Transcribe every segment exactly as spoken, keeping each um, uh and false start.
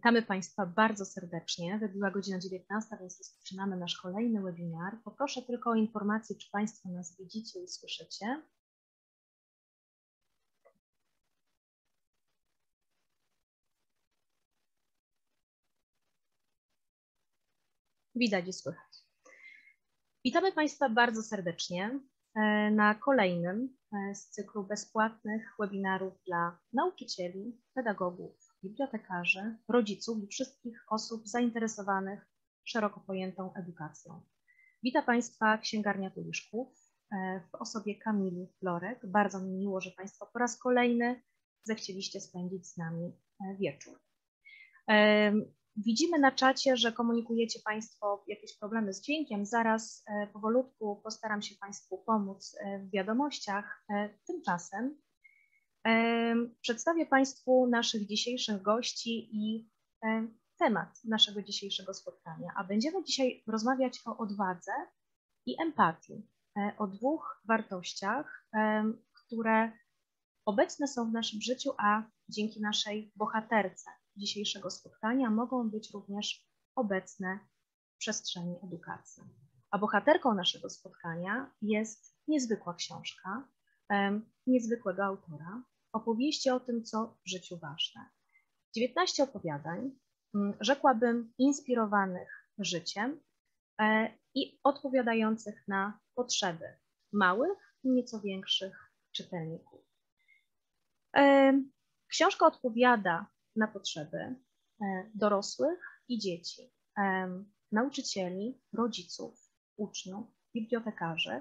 Witamy Państwa bardzo serdecznie. Wybiła godzina dziewiętnasta, więc rozpoczynamy nasz kolejny webinar. Poproszę tylko o informację, czy Państwo nas widzicie i słyszycie. Widać i słychać. Witamy Państwa bardzo serdecznie na kolejnym z cyklu bezpłatnych webinarów dla nauczycieli, pedagogów, bibliotekarzy, rodziców i wszystkich osób zainteresowanych szeroko pojętą edukacją. Witam Państwa Księgarnia Tuliszków w osobie Kamili Florek. Bardzo mi miło, że Państwo po raz kolejny zechcieliście spędzić z nami wieczór. Widzimy na czacie, że komunikujecie Państwo jakieś problemy z dźwiękiem. Zaraz powolutku postaram się Państwu pomóc w wiadomościach. Tymczasem przedstawię Państwu naszych dzisiejszych gości i temat naszego dzisiejszego spotkania. A będziemy dzisiaj rozmawiać o odwadze i empatii, o dwóch wartościach, które obecne są w naszym życiu, a dzięki naszej bohaterce dzisiejszego spotkania mogą być również obecne w przestrzeni edukacji. A bohaterką naszego spotkania jest niezwykła książka niezwykłego autora, opowieści o tym, co w życiu ważne. dziewiętnaście opowiadań, rzekłabym, inspirowanych życiem i odpowiadających na potrzeby małych i nieco większych czytelników. Książka odpowiada na potrzeby dorosłych i dzieci, nauczycieli, rodziców, uczniów, bibliotekarzy,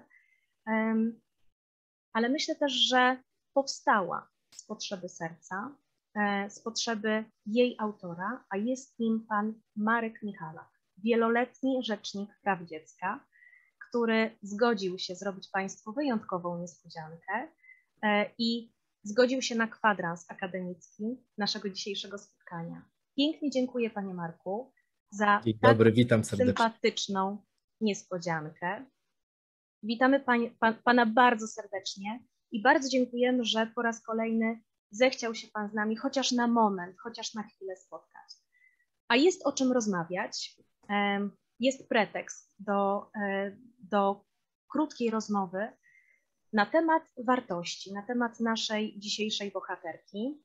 ale myślę też, że powstała z potrzeby serca, z potrzeby jej autora, a jest nim pan Marek Michalak, wieloletni rzecznik praw dziecka, który zgodził się zrobić Państwu wyjątkową niespodziankę i zgodził się na kwadrans akademicki naszego dzisiejszego spotkania. Pięknie dziękuję Panie Marku za Dzień dobry, witam serdecznie. sympatyczną niespodziankę. Witamy pani, pan, Pana bardzo serdecznie i bardzo dziękujemy, że po raz kolejny zechciał się Pan z nami chociaż na moment, chociaż na chwilę spotkać. A jest o czym rozmawiać, jest pretekst do, do krótkiej rozmowy na temat wartości, na temat naszej dzisiejszej bohaterki.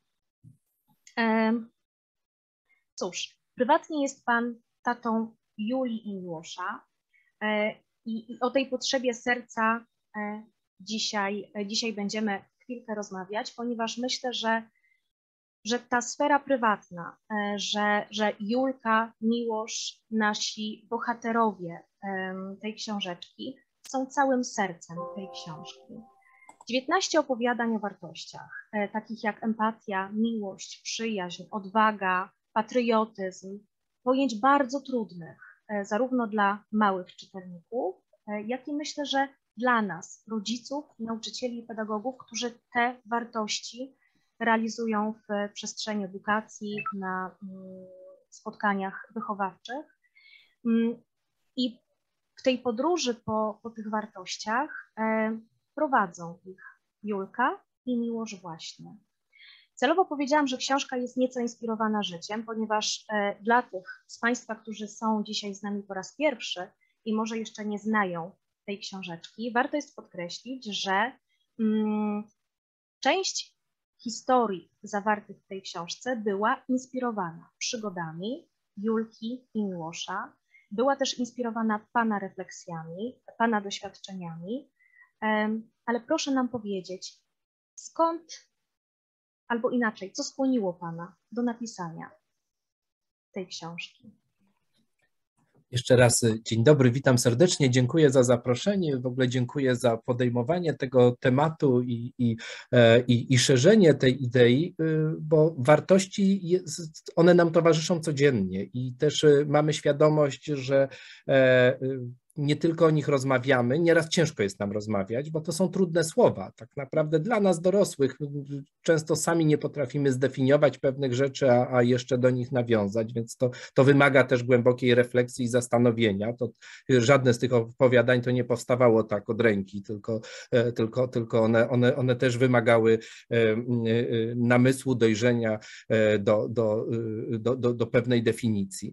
Cóż, prywatnie jest Pan tatą Julii i Miłosza i, i o tej potrzebie serca dzisiaj, dzisiaj będziemy chwilkę rozmawiać, ponieważ myślę, że, że ta sfera prywatna, że, że Julka, Miłosz, nasi bohaterowie tej książeczki są całym sercem tej książki. dziewiętnaście opowiadań o wartościach, takich jak empatia, miłość, przyjaźń, odwaga, patriotyzm, pojęć bardzo trudnych, zarówno dla małych czytelników, jak i myślę, że dla nas, rodziców, nauczycieli i pedagogów, którzy te wartości realizują w przestrzeni edukacji, na spotkaniach wychowawczych. I w tej podróży po, po tych wartościach e, prowadzą ich Julka i Miłosz właśnie. Celowo powiedziałam, że książka jest nieco inspirowana życiem, ponieważ e, dla tych z Państwa, którzy są dzisiaj z nami po raz pierwszy i może jeszcze nie znają tej książeczki, warto jest podkreślić, że mm, część historii zawartych w tej książce była inspirowana przygodami Julki i Miłosza. Była też inspirowana Pana refleksjami, Pana doświadczeniami, ale proszę nam powiedzieć, skąd, albo inaczej, co skłoniło Pana do napisania tej książki? Jeszcze raz dzień dobry, witam serdecznie, dziękuję za zaproszenie, w ogóle dziękuję za podejmowanie tego tematu i, i, i, i szerzenie tej idei, bo wartości, one nam towarzyszą codziennie i też mamy świadomość, że nie tylko o nich rozmawiamy, nieraz ciężko jest nam rozmawiać, bo to są trudne słowa. Tak naprawdę dla nas dorosłych często sami nie potrafimy zdefiniować pewnych rzeczy, a, a jeszcze do nich nawiązać, więc to, to wymaga też głębokiej refleksji i zastanowienia. To, żadne z tych opowiadań to nie powstawało tak od ręki, tylko, tylko, tylko one, one, one też wymagały namysłu, dojrzenia do, do, do, do, do pewnej definicji.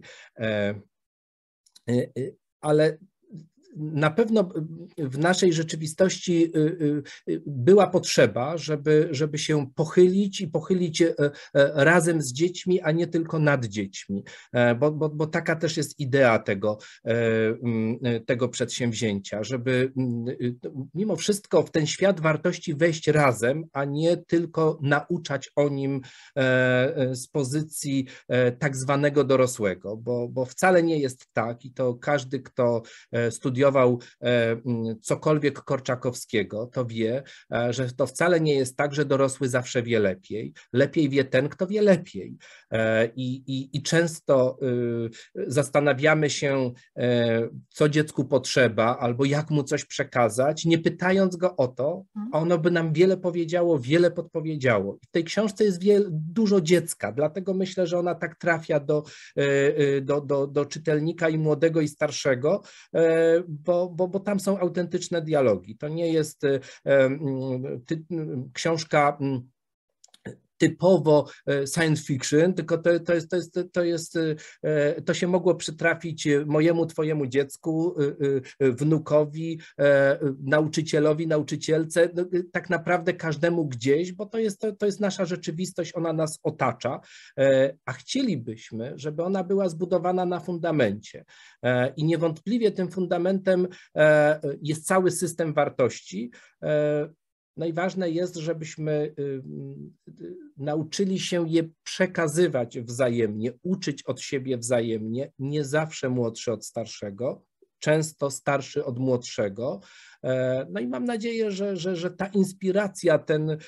Ale na pewno w naszej rzeczywistości była potrzeba, żeby, żeby się pochylić i pochylić razem z dziećmi, a nie tylko nad dziećmi, bo, bo, bo taka też jest idea tego, tego przedsięwzięcia, żeby mimo wszystko w ten świat wartości wejść razem, a nie tylko nauczać o nim z pozycji tak zwanego dorosłego, bo, bo wcale nie jest tak i to każdy, kto studiował cokolwiek Korczakowskiego, to wie, że to wcale nie jest tak, że dorosły zawsze wie lepiej. Lepiej wie ten, kto wie lepiej. I, i, i często zastanawiamy się, co dziecku potrzeba, albo jak mu coś przekazać, nie pytając go o to, a ono by nam wiele powiedziało, wiele podpowiedziało. I w tej książce jest wiele, dużo dziecka, dlatego myślę, że ona tak trafia do, do, do, do czytelnika i młodego, i starszego, Bo, bo, bo tam są autentyczne dialogi. To nie jest ty, książka typowo science fiction, tylko to, to, jest, to, jest, to, jest, to się mogło przytrafić mojemu, twojemu dziecku, wnukowi, nauczycielowi, nauczycielce, no, tak naprawdę każdemu gdzieś, bo to jest, to jest nasza rzeczywistość, ona nas otacza, a chcielibyśmy, żeby ona była zbudowana na fundamencie. I niewątpliwie tym fundamentem jest cały system wartości. Najważne jest, żebyśmy nauczyli się je przekazywać wzajemnie, uczyć od siebie wzajemnie, nie zawsze młodszy od starszego, często starszy od młodszego. No i mam nadzieję, że, że, że ta inspiracja, ten,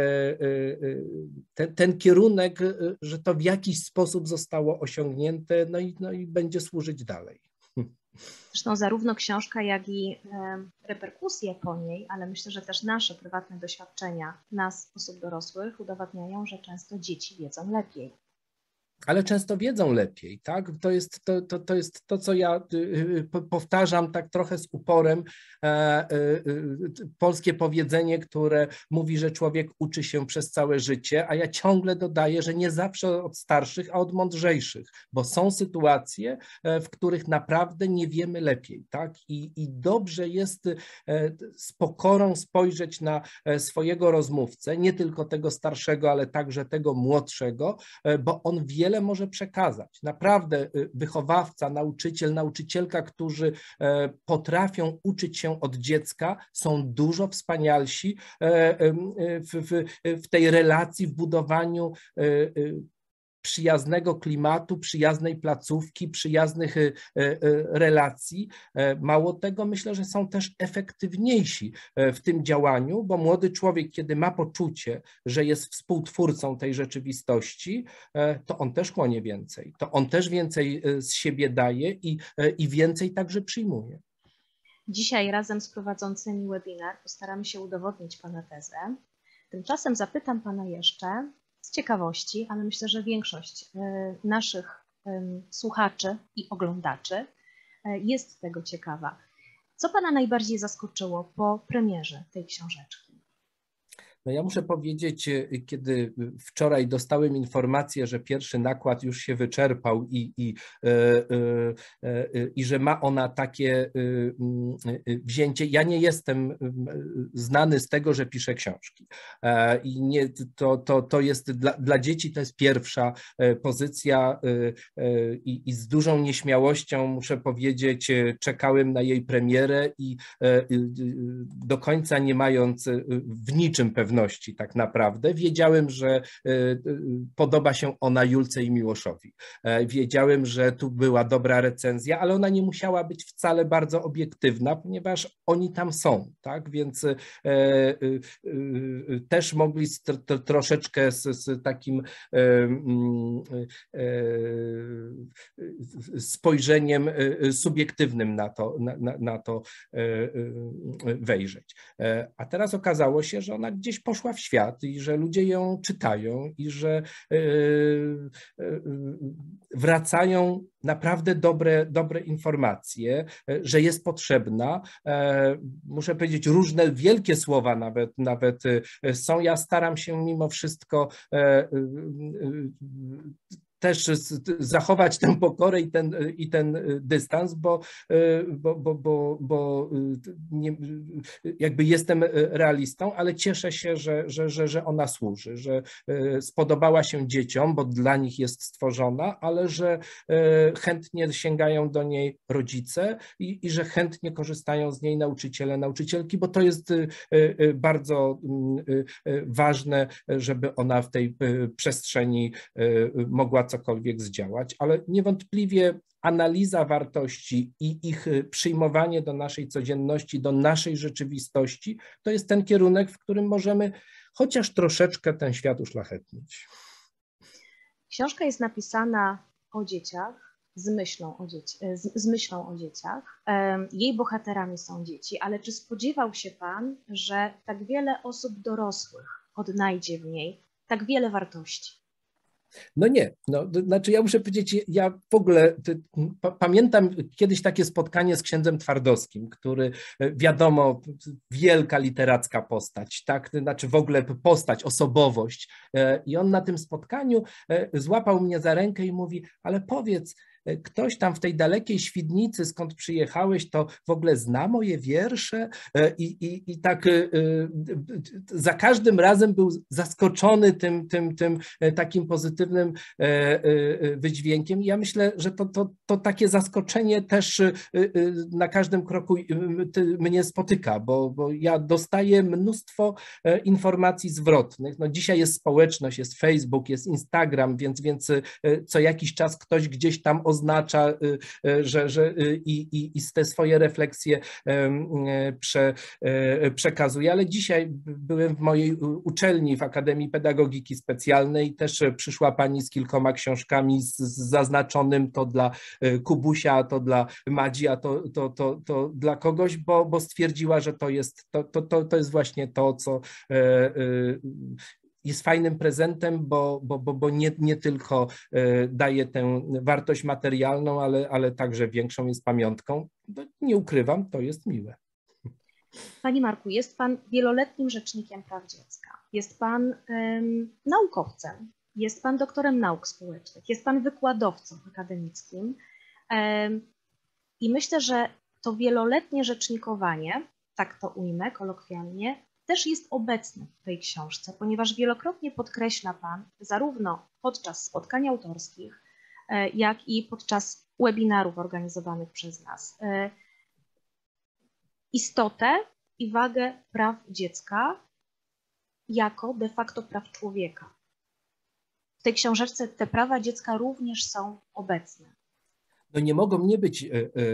ten, ten kierunek, że to w jakiś sposób zostało osiągnięte, no i, no i będzie służyć dalej. Zresztą zarówno książka, jak i reperkusje po niej, ale myślę, że też nasze prywatne doświadczenia nas, osób dorosłych, udowadniają, że często dzieci wiedzą lepiej. Ale często wiedzą lepiej, tak? To jest to, to, to, jest to co ja powtarzam tak trochę z uporem, e, e, polskie powiedzenie, które mówi, że człowiek uczy się przez całe życie, a ja ciągle dodaję, że nie zawsze od starszych, a od mądrzejszych, bo są sytuacje, w których naprawdę nie wiemy lepiej, tak? I, i dobrze jest z pokorą spojrzeć na swojego rozmówcę, nie tylko tego starszego, ale także tego młodszego, bo on wiele może przekazać. Naprawdę wychowawca, nauczyciel, nauczycielka, którzy potrafią uczyć się od dziecka, są dużo wspanialsi w, w, w tej relacji, w budowaniu przyjaznego klimatu, przyjaznej placówki, przyjaznych relacji. Mało tego, myślę, że są też efektywniejsi w tym działaniu, bo młody człowiek, kiedy ma poczucie, że jest współtwórcą tej rzeczywistości, to on też chłonie więcej, to on też więcej z siebie daje i, i więcej także przyjmuje. Dzisiaj razem z prowadzącymi webinar postaramy się udowodnić Pana tezę. Tymczasem zapytam Pana jeszcze, z ciekawości, ale myślę, że większość naszych słuchaczy i oglądaczy jest tego ciekawa. Co Pana najbardziej zaskoczyło po premierze tej książeczki? No ja muszę powiedzieć, kiedy wczoraj dostałem informację, że pierwszy nakład już się wyczerpał i, i, i że ma ona takie wzięcie. Ja nie jestem znany z tego, że piszę książki. I nie, to, to, to jest dla, dla dzieci to jest pierwsza pozycja i, i z dużą nieśmiałością, muszę powiedzieć, czekałem na jej premierę i do końca nie mając w niczym pewności, pewności tak naprawdę. Wiedziałem, że podoba się ona Julce i Miłoszowi. Wiedziałem, że tu była dobra recenzja, ale ona nie musiała być wcale bardzo obiektywna, ponieważ oni tam są, tak? Więc też mogli troszeczkę z, z takim spojrzeniem subiektywnym na to, na, na to wejrzeć. A teraz okazało się, że ona gdzieś poszła w świat i że ludzie ją czytają i że wracają naprawdę dobre, dobre informacje, że jest potrzebna. Muszę powiedzieć, różne wielkie słowa nawet, nawet są. Ja staram się mimo wszystko też zachować tę pokorę i ten, i ten dystans, bo, bo, bo, bo, bo nie, jakby jestem realistą, ale cieszę się, że, że, że, że ona służy, że spodobała się dzieciom, bo dla nich jest stworzona, ale że chętnie sięgają do niej rodzice i, i że chętnie korzystają z niej nauczyciele, nauczycielki, bo to jest bardzo ważne, żeby ona w tej przestrzeni mogła cokolwiek zdziałać, ale niewątpliwie analiza wartości i ich przyjmowanie do naszej codzienności, do naszej rzeczywistości, to jest ten kierunek, w którym możemy chociaż troszeczkę ten świat uszlachetnić. Książka jest napisana o dzieciach, z myślą o, dzieci, z, z myślą o dzieciach. Jej bohaterami są dzieci, ale czy spodziewał się Pan, że tak wiele osób dorosłych odnajdzie w niej tak wiele wartości? No nie, no, znaczy ja muszę powiedzieć, ja w ogóle ty, pa, pamiętam kiedyś takie spotkanie z księdzem Twardowskim, który wiadomo, wielka literacka postać, tak, znaczy w ogóle postać, osobowość i on na tym spotkaniu złapał mnie za rękę i mówi, ale powiedz, ktoś tam w tej dalekiej Świdnicy, skąd przyjechałeś, to w ogóle zna moje wiersze i, i, i tak za każdym razem był zaskoczony tym, tym, tym takim pozytywnym wydźwiękiem. I ja myślę, że to, to, to takie zaskoczenie też na każdym kroku mnie spotyka, bo, bo ja dostaję mnóstwo informacji zwrotnych. No dzisiaj jest społeczność, jest Facebook, jest Instagram, więc, więc co jakiś czas ktoś gdzieś tam oznacza, że, że i, i, i te swoje refleksje prze, przekazuje, ale dzisiaj byłem w mojej uczelni w Akademii Pedagogiki Specjalnej, też przyszła pani z kilkoma książkami z, z zaznaczonym to dla Kubusia, to dla Madzi, a to, to, to, to dla kogoś, bo, bo stwierdziła, że to jest, to, to, to, to jest właśnie to, co jest fajnym prezentem, bo, bo, bo, bo nie, nie tylko daje tę wartość materialną, ale, ale także większą jest pamiątką. Nie ukrywam, to jest miłe. Panie Marku, jest Pan wieloletnim rzecznikiem praw dziecka. Jest Pan um, naukowcem, jest Pan doktorem nauk społecznych, jest Pan wykładowcą akademickim um, i myślę, że to wieloletnie rzecznikowanie, tak to ujmę kolokwialnie, też jest obecny w tej książce, ponieważ wielokrotnie podkreśla Pan, zarówno podczas spotkań autorskich, jak i podczas webinarów organizowanych przez nas, istotę i wagę praw dziecka jako de facto praw człowieka. W tej książeczce te prawa dziecka również są obecne. No nie mogą nie być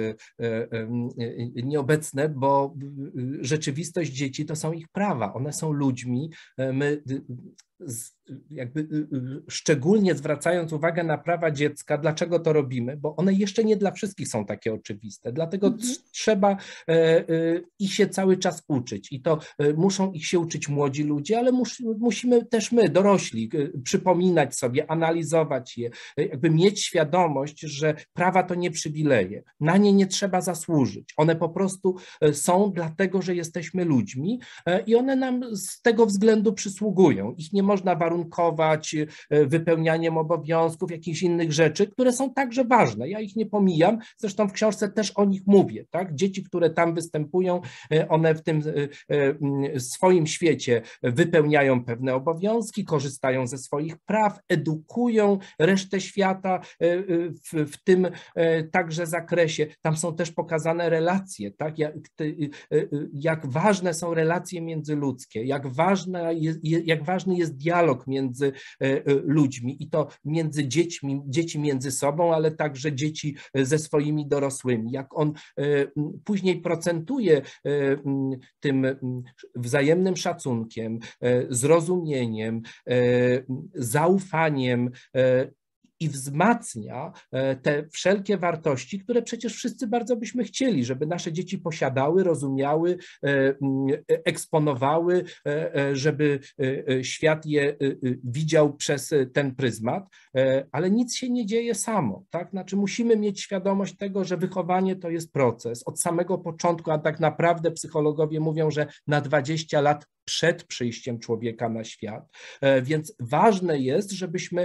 nieobecne, bo rzeczywistość dzieci to są ich prawa, one są ludźmi. My jakby szczególnie zwracając uwagę na prawa dziecka, dlaczego to robimy, bo one jeszcze nie dla wszystkich są takie oczywiste, dlatego mm -hmm. trzeba ich się cały czas uczyć i to muszą ich się uczyć młodzi ludzie, ale mus, musimy też my, dorośli, przypominać sobie, analizować je, jakby mieć świadomość, że prawa to nie przywileje, na nie nie trzeba zasłużyć, one po prostu są dlatego, że jesteśmy ludźmi i one nam z tego względu przysługują, ich nie można warunkować wypełnianiem obowiązków, jakichś innych rzeczy, które są także ważne. Ja ich nie pomijam, zresztą w książce też o nich mówię, tak? Dzieci, które tam występują, one w tym swoim świecie wypełniają pewne obowiązki, korzystają ze swoich praw, edukują resztę świata w, w tym także zakresie. Tam są też pokazane relacje, tak? Jak, jak ważne są relacje międzyludzkie, jak, ważna jest, jak ważny jest dialog między ludźmi i to między dziećmi, dzieci między sobą, ale także dzieci ze swoimi dorosłymi. Jak on później procentuje tym wzajemnym szacunkiem, zrozumieniem, zaufaniem i wzmacnia te wszelkie wartości, które przecież wszyscy bardzo byśmy chcieli, żeby nasze dzieci posiadały, rozumiały, eksponowały, żeby świat je widział przez ten pryzmat, ale nic się nie dzieje samo, tak? Znaczy musimy mieć świadomość tego, że wychowanie to jest proces od samego początku, a tak naprawdę psychologowie mówią, że na dwadzieścia lat przed przyjściem człowieka na świat, więc ważne jest, żebyśmy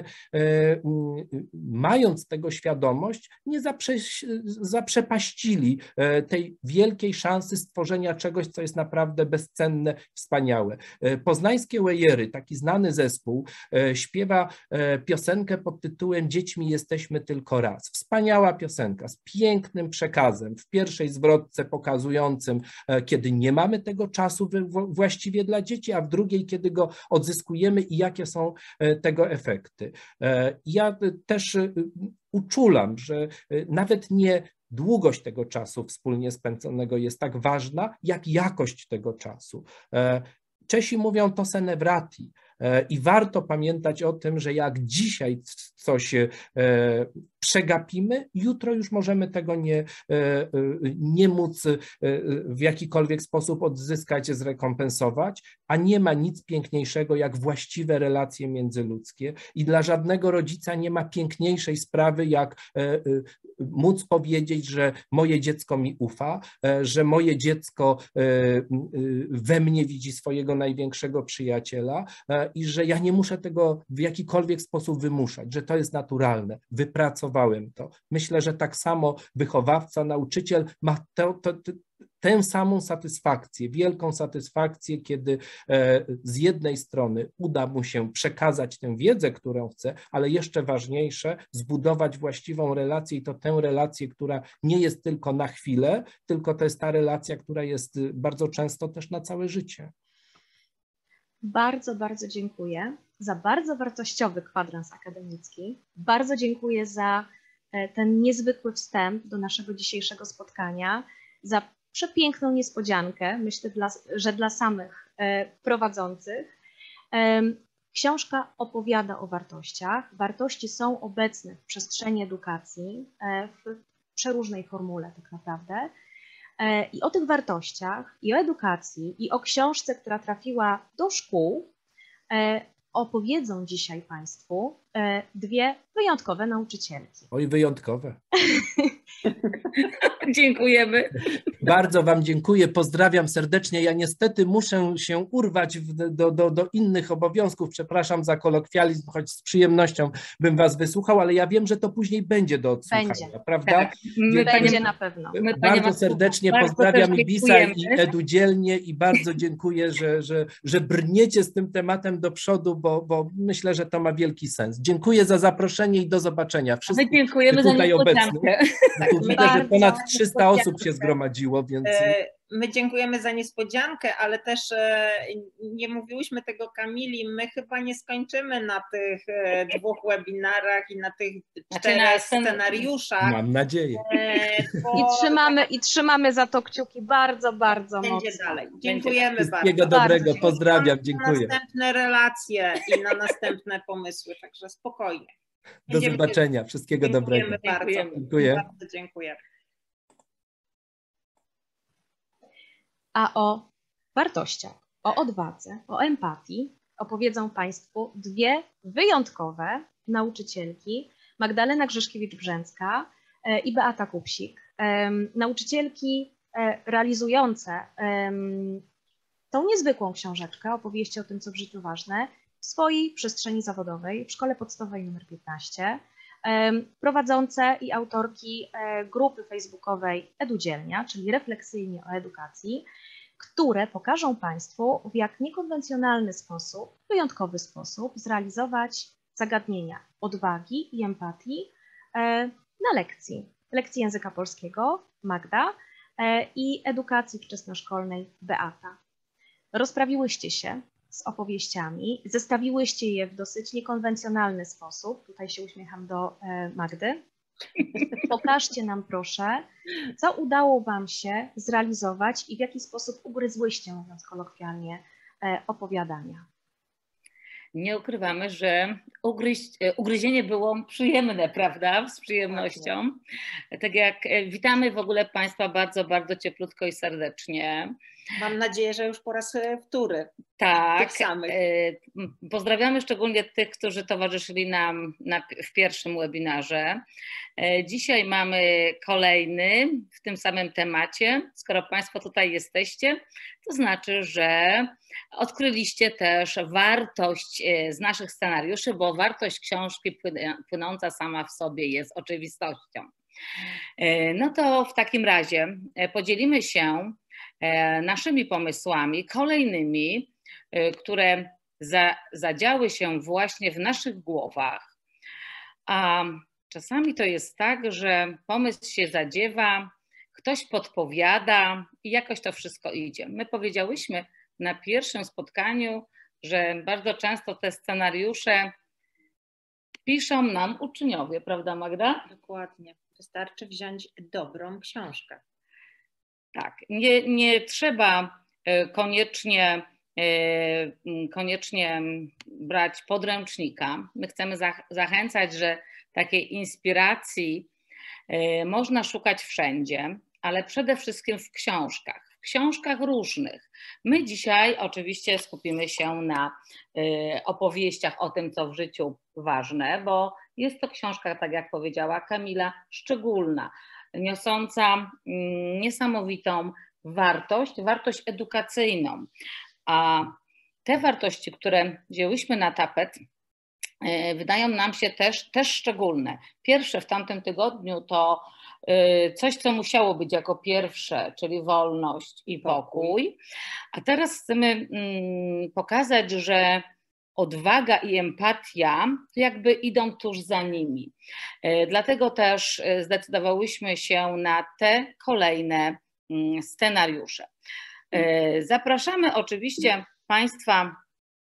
mając tego świadomość, nie zaprze, zaprzepaścili tej wielkiej szansy stworzenia czegoś, co jest naprawdę bezcenne, wspaniałe. Poznańskie Wejery, taki znany zespół, śpiewa piosenkę pod tytułem Dziećmi jesteśmy tylko raz. Wspaniała piosenka z pięknym przekazem, w pierwszej zwrotce pokazującym, kiedy nie mamy tego czasu właściwie dla dzieci, a w drugiej, kiedy go odzyskujemy i jakie są tego efekty. Ja też uczulam, że nawet nie długość tego czasu wspólnie spędzonego jest tak ważna, jak jakość tego czasu. Czesi mówią to se ne vrati i warto pamiętać o tym, że jak dzisiaj coś przegapimy, jutro już możemy tego nie, nie móc w jakikolwiek sposób odzyskać, zrekompensować, a nie ma nic piękniejszego jak właściwe relacje międzyludzkie i dla żadnego rodzica nie ma piękniejszej sprawy jak móc powiedzieć, że moje dziecko mi ufa, że moje dziecko we mnie widzi swojego największego przyjaciela i że ja nie muszę tego w jakikolwiek sposób wymuszać, że to jest naturalne, wypracowałem to. Myślę, że tak samo wychowawca, nauczyciel ma to, to, to, tę samą satysfakcję, wielką satysfakcję, kiedy z jednej strony uda mu się przekazać tę wiedzę, którą chce, ale jeszcze ważniejsze, zbudować właściwą relację i to tę relację, która nie jest tylko na chwilę, tylko to jest ta relacja, która jest bardzo często też na całe życie. Bardzo, bardzo dziękuję za bardzo wartościowy kwadrans akademicki. Bardzo dziękuję za ten niezwykły wstęp do naszego dzisiejszego spotkania, za przepiękną niespodziankę, myślę, dla, że dla samych prowadzących. Książka opowiada o wartościach. Wartości są obecne w przestrzeni edukacji w przeróżnej formule tak naprawdę. I o tych wartościach, i o edukacji, i o książce, która trafiła do szkół, opowiedzą dzisiaj Państwu dwie wyjątkowe nauczycielki. Oj, wyjątkowe. Dziękujemy. Bardzo Wam dziękuję, pozdrawiam serdecznie. Ja niestety muszę się urwać w, do, do, do innych obowiązków. Przepraszam za kolokwializm, choć z przyjemnością bym Was wysłuchał, ale ja wiem, że to później będzie do odsłuchania, będzie. prawda? Tak. My będzie na pewno. My bardzo serdecznie bardzo pozdrawiam Ibisa i Edudzielnie i bardzo dziękuję, że, że, że brniecie z tym tematem do przodu, bo, bo myślę, że to ma wielki sens. Dziękuję za zaproszenie i do zobaczenia. My dziękujemy za niespodziankę. Tu widać, że ponad trzysta osób się zgromadziło, więc... My dziękujemy za niespodziankę, ale też nie mówiłyśmy tego Kamili, my chyba nie skończymy na tych dwóch webinarach i na tych czterech scenariuszach. Mam nadzieję. Bo... I, trzymamy, I trzymamy za to kciuki bardzo, bardzo Będzie mocno. dalej. Dziękujemy bardzo. Wszystkiego dobrego, bardzo pozdrawiam, dziękuję. Na następne relacje i na następne pomysły, także spokojnie. Do zobaczenia, wszystkiego dobrego. Bardzo. Dziękuję. Bardzo dziękuję. A o wartościach, o odwadze, o empatii opowiedzą Państwu dwie wyjątkowe nauczycielki, Magdalena Grzeszkiewicz-Brzęcka i Beata Kupsik. Nauczycielki realizujące tą niezwykłą książeczkę, opowieści o tym, co w życiu ważne, w swojej przestrzeni zawodowej w Szkole Podstawowej numer piętnaście, prowadzące i autorki grupy facebookowej Edudzielnia, czyli refleksyjnie o edukacji, które pokażą Państwu, w jak niekonwencjonalny sposób, wyjątkowy sposób zrealizować zagadnienia odwagi i empatii na lekcji. Lekcji języka polskiego Magda i edukacji wczesnoszkolnej Beata. Rozprawiłyście się z opowieściami, zestawiłyście je w dosyć niekonwencjonalny sposób. Tutaj się uśmiecham do Magdy. Pokażcie nam proszę, co udało Wam się zrealizować i w jaki sposób ugryzłyście, mówiąc kolokwialnie, opowiadania. Nie ukrywamy, że ugryź, ugryzienie było przyjemne, prawda? Z przyjemnością. Tak jak witamy w ogóle Państwa bardzo, bardzo cieplutko i serdecznie. Mam nadzieję, że już po raz wtóry. Tak. Tych samych. Pozdrawiamy szczególnie tych, którzy towarzyszyli nam na, w pierwszym webinarze. Dzisiaj mamy kolejny w tym samym temacie. Skoro Państwo tutaj jesteście, to znaczy, że odkryliście też wartość z naszych scenariuszy, bo wartość książki płynąca sama w sobie jest oczywistością. No to w takim razie podzielimy się naszymi pomysłami kolejnymi, które za, zadziały się właśnie w naszych głowach. A czasami to jest tak, że pomysł się zadziewa, ktoś podpowiada i jakoś to wszystko idzie. My powiedziałyśmy na pierwszym spotkaniu, że bardzo często te scenariusze piszą nam uczniowie, prawda Magda? Dokładnie. Wystarczy wziąć dobrą książkę. Tak, nie, nie trzeba koniecznie, koniecznie brać podręcznika. My chcemy zachęcać, że takiej inspiracji można szukać wszędzie, ale przede wszystkim w książkach, w książkach różnych. My dzisiaj oczywiście skupimy się na opowieściach o tym, co w życiu ważne, bo jest to książka, tak jak powiedziała Kamila, szczególna, niosąca niesamowitą wartość, wartość edukacyjną. A te wartości, które wzięłyśmy na tapet, wydają nam się też, też szczególne. Pierwsze w tamtym tygodniu to coś, co musiało być jako pierwsze, czyli wolność i pokój. A teraz chcemy pokazać, że odwaga i empatia jakby idą tuż za nimi. Dlatego też zdecydowałyśmy się na te kolejne scenariusze. Zapraszamy oczywiście Państwa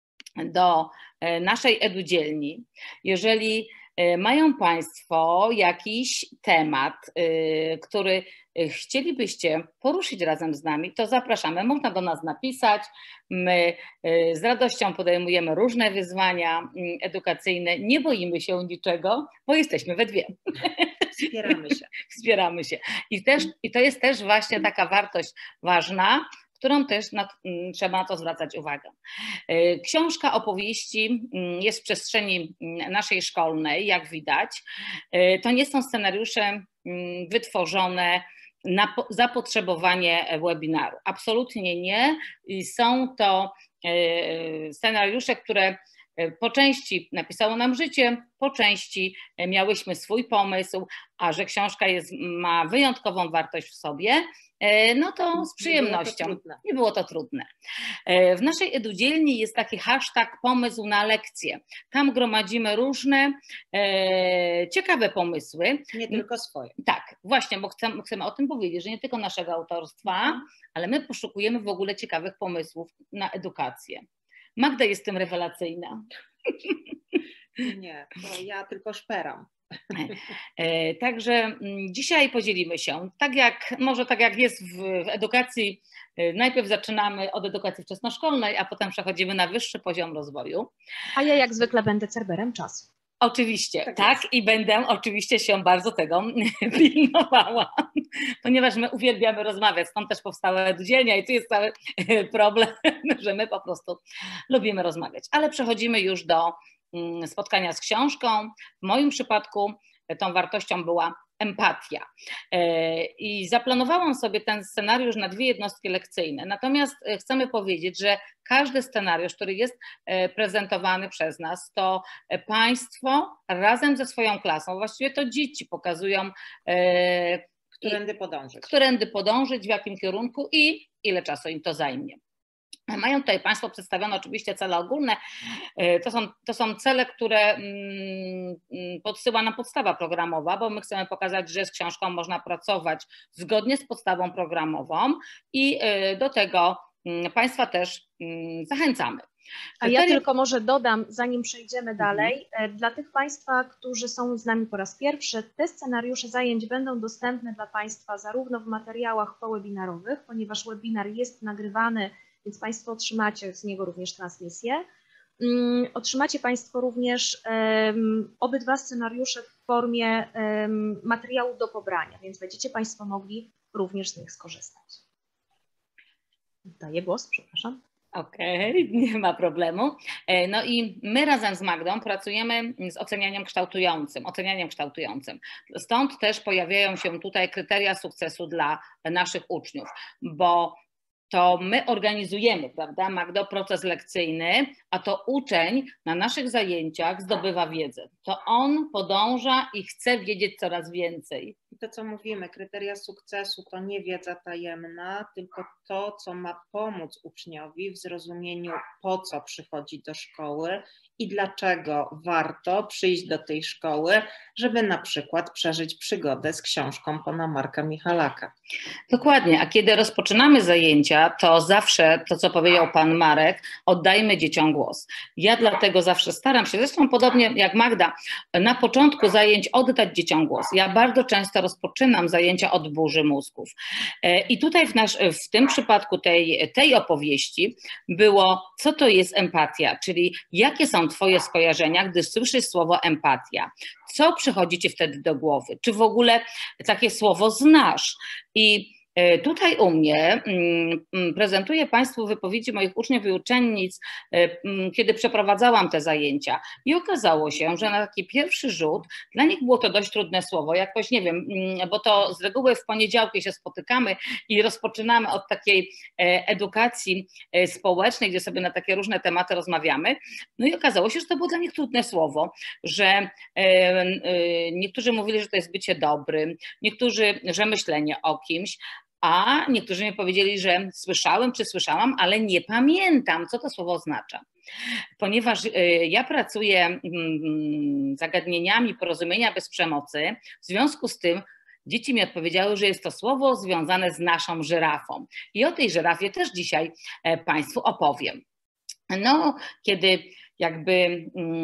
do naszej Edudzielni. Jeżeli mają Państwo jakiś temat, który chcielibyście poruszyć razem z nami, to zapraszamy. Można do nas napisać. My z radością podejmujemy różne wyzwania edukacyjne. Nie boimy się niczego, bo jesteśmy we dwie. Wspieramy się. Wspieramy się. I, też, I to jest też właśnie taka wartość ważna, którą też na, trzeba na to zwracać uwagę. Książka opowieści jest w przestrzeni naszej szkolnej, jak widać. To nie są scenariusze wytworzone na zapotrzebowanie webinaru. Absolutnie nie. Są to scenariusze, które po części napisało nam życie, po części miałyśmy swój pomysł, a że książka jest, ma wyjątkową wartość w sobie, no to z przyjemnością. Nie było to trudne. Nie było to trudne. W naszej Edudzielni jest taki hashtag pomysł na lekcję. Tam gromadzimy różne e, ciekawe pomysły. Nie tylko swoje. Tak, właśnie, bo chcemy, chcemy o tym powiedzieć, że nie tylko naszego autorstwa, ale my poszukujemy w ogóle ciekawych pomysłów na edukację. Magda jest tym rewelacyjna. Nie, to ja tylko szperam. Także dzisiaj podzielimy się, tak jak, może tak jak jest w, w edukacji, najpierw zaczynamy od edukacji wczesnoszkolnej, a potem przechodzimy na wyższy poziom rozwoju. A ja jak zwykle będę cerberem czasu. Oczywiście, tak, tak i będę oczywiście się bardzo tego pilnowała, ponieważ my uwielbiamy rozmawiać, stąd też powstała Edudzielnia i tu jest cały problem, że my po prostu lubimy rozmawiać. Ale przechodzimy już do spotkania z książką. W moim przypadku tą wartością była empatia. I zaplanowałam sobie ten scenariusz na dwie jednostki lekcyjne. Natomiast chcemy powiedzieć, że każdy scenariusz, który jest prezentowany przez nas, to Państwo razem ze swoją klasą, właściwie to dzieci pokazują, którędy podążyć. którędy podążyć, w jakim kierunku i ile czasu im to zajmie. Mają tutaj Państwo przedstawione oczywiście cele ogólne. To są, to są cele, które podsyła nam podstawa programowa, bo my chcemy pokazać, że z książką można pracować zgodnie z podstawą programową i do tego Państwa też zachęcamy. A ja tylko może dodam, zanim przejdziemy dalej, dla tych Państwa, którzy są z nami po raz pierwszy, te scenariusze zajęć będą dostępne dla Państwa zarówno w materiałach powebinarowych, ponieważ webinar jest nagrywany, więc Państwo otrzymacie z niego również transmisję. Otrzymacie Państwo również um, obydwa scenariusze w formie um, materiału do pobrania, więc będziecie Państwo mogli również z nich skorzystać. Daję głos, przepraszam. Okej, okay, nie ma problemu. No i my razem z Magdą pracujemy z ocenianiem kształtującym, ocenianiem kształtującym. Stąd też pojawiają się tutaj kryteria sukcesu dla naszych uczniów, bo to my organizujemy, prawda, Magdo, proces lekcyjny, a to uczeń na naszych zajęciach zdobywa wiedzę. To on podąża i chce wiedzieć coraz więcej. I to, co mówimy, kryteria sukcesu to nie wiedza tajemna, tylko to, co ma pomóc uczniowi w zrozumieniu, po co przychodzi do szkoły i dlaczego warto przyjść do tej szkoły, żeby na przykład przeżyć przygodę z książką pana Marka Michalaka. Dokładnie, a kiedy rozpoczynamy zajęcia, to zawsze to, co powiedział pan Marek, oddajmy dzieciom głos. Ja dlatego zawsze staram się, zresztą podobnie jak Magda, na początku zajęć oddać dzieciom głos. Ja bardzo często rozpoczynam zajęcia od burzy mózgów. I tutaj w, nasz, w tym przypadku tej, tej opowieści było, co to jest empatia, czyli jakie są twoje skojarzenia, gdy słyszysz słowo empatia. Co przychodzi ci wtedy do głowy? Czy w ogóle takie słowo znasz? I tutaj u mnie prezentuję Państwu wypowiedzi moich uczniów i uczennic, kiedy przeprowadzałam te zajęcia i okazało się, że na taki pierwszy rzut dla nich było to dość trudne słowo, jakoś nie wiem, bo to z reguły w poniedziałki się spotykamy i rozpoczynamy od takiej edukacji społecznej, gdzie sobie na takie różne tematy rozmawiamy, no i okazało się, że to było dla nich trudne słowo, że niektórzy mówili, że to jest bycie dobrym, niektórzy, że myślenie o kimś, a niektórzy mi powiedzieli, że słyszałem czy słyszałam, ale nie pamiętam, co to słowo oznacza. Ponieważ ja pracuję zagadnieniami porozumienia bez przemocy, w związku z tym dzieci mi odpowiedziały, że jest to słowo związane z naszą żyrafą. I o tej żyrafie też dzisiaj Państwu opowiem. No, kiedy jakby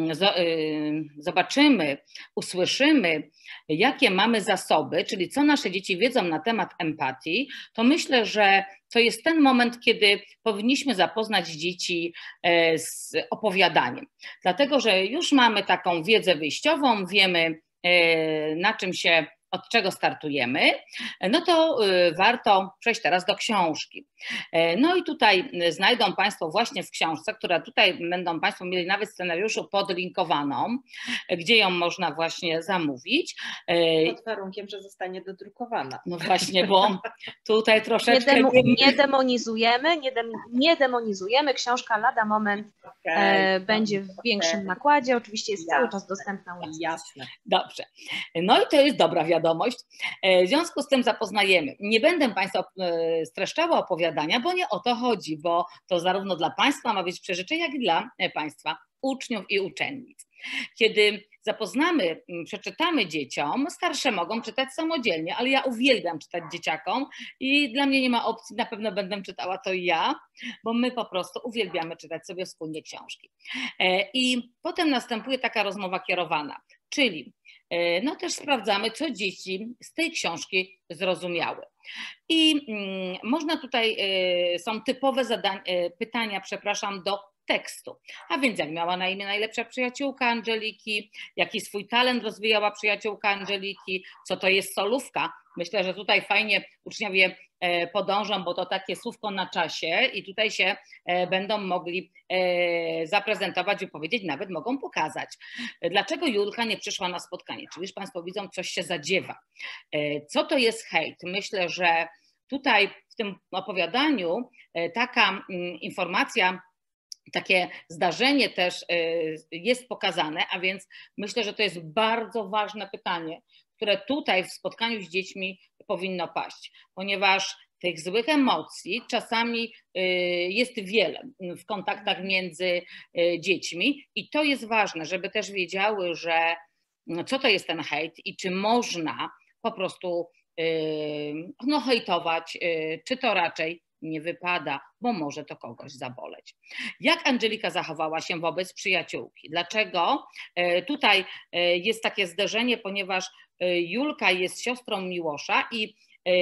zobaczymy, usłyszymy, jakie mamy zasoby, czyli co nasze dzieci wiedzą na temat empatii, to myślę, że to jest ten moment, kiedy powinniśmy zapoznać dzieci z opowiadaniem. Dlatego, że już mamy taką wiedzę wyjściową, wiemy, na czym się, od czego startujemy, no to warto przejść teraz do książki. No i tutaj znajdą Państwo właśnie w książce, która tutaj będą Państwo mieli nawet scenariuszu podlinkowaną, gdzie ją można właśnie zamówić. Pod warunkiem, że zostanie dodrukowana. No właśnie, bo tutaj troszeczkę... Nie, demo, nie demonizujemy, nie, dem, nie demonizujemy, książka lada moment okay, e, będzie w większym okay. nakładzie, oczywiście jest Jasne. cały czas dostępna u nas. Jasne. Dobrze. No i to jest dobra wiadomość. W związku z tym zapoznajemy. Nie będę Państwa streszczała opowiadania, bo nie o to chodzi, bo to zarówno dla Państwa ma być przeżycie, jak i dla Państwa uczniów i uczennic. Kiedy zapoznamy, przeczytamy dzieciom, starsze mogą czytać samodzielnie, ale ja uwielbiam czytać dzieciakom i dla mnie nie ma opcji, na pewno będę czytała to i ja, bo my po prostu uwielbiamy czytać sobie wspólnie książki. I potem następuje taka rozmowa kierowana, czyli no też sprawdzamy, co dzieci z tej książki zrozumiały. I mm, można tutaj, y, są typowe zadań, y, pytania, przepraszam, do tekstu. A więc jak miała na imię najlepsza przyjaciółka Angeliki, jaki swój talent rozwijała przyjaciółka Angeliki, co to jest solówka. Myślę, że tutaj fajnie uczniowie podążą, bo to takie słówko na czasie i tutaj się będą mogli zaprezentować, wypowiedzieć, nawet mogą pokazać. Dlaczego Julka nie przyszła na spotkanie? Czyli już Państwo widzą, coś się zadziewa. Co to jest hejt? Myślę, że tutaj w tym opowiadaniu taka informacja, takie zdarzenie też jest pokazane, a więc myślę, że to jest bardzo ważne pytanie, które tutaj w spotkaniu z dziećmi powinno paść, ponieważ tych złych emocji czasami jest wiele w kontaktach między dziećmi i to jest ważne, żeby też wiedziały, że co to jest ten hejt i czy można po prostu no, hejtować, czy to raczej nie wypada, bo może to kogoś zaboleć. Jak Angelika zachowała się wobec przyjaciółki? Dlaczego? Tutaj jest takie zderzenie, ponieważ Julka jest siostrą Miłosza i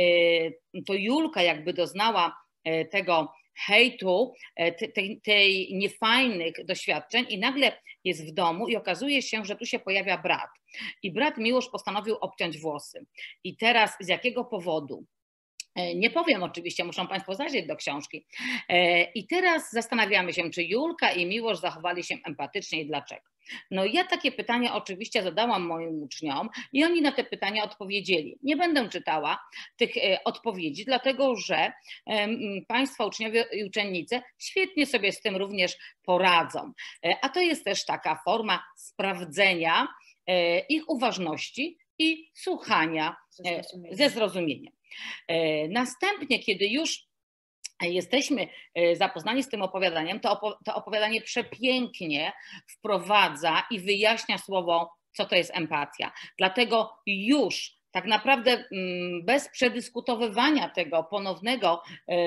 to Julka jakby doznała tego hejtu, tej, tej niefajnych doświadczeń i nagle jest w domu i okazuje się, że tu się pojawia brat. I brat Miłosz postanowił obciąć włosy. I teraz z jakiego powodu? Nie powiem oczywiście, muszą Państwo zajrzeć do książki. I teraz zastanawiamy się, czy Julka i Miłosz zachowali się empatycznie i dlaczego. No ja takie pytanie oczywiście zadałam moim uczniom i oni na te pytania odpowiedzieli. Nie będę czytała tych odpowiedzi, dlatego że Państwo uczniowie i uczennice świetnie sobie z tym również poradzą. A to jest też taka forma sprawdzenia ich uważności i słuchania ze zrozumieniem. Następnie, kiedy już jesteśmy zapoznani z tym opowiadaniem, to, opo to opowiadanie przepięknie wprowadza i wyjaśnia słowo, co to jest empatia. Dlatego już tak naprawdę bez przedyskutowywania tego ponownego,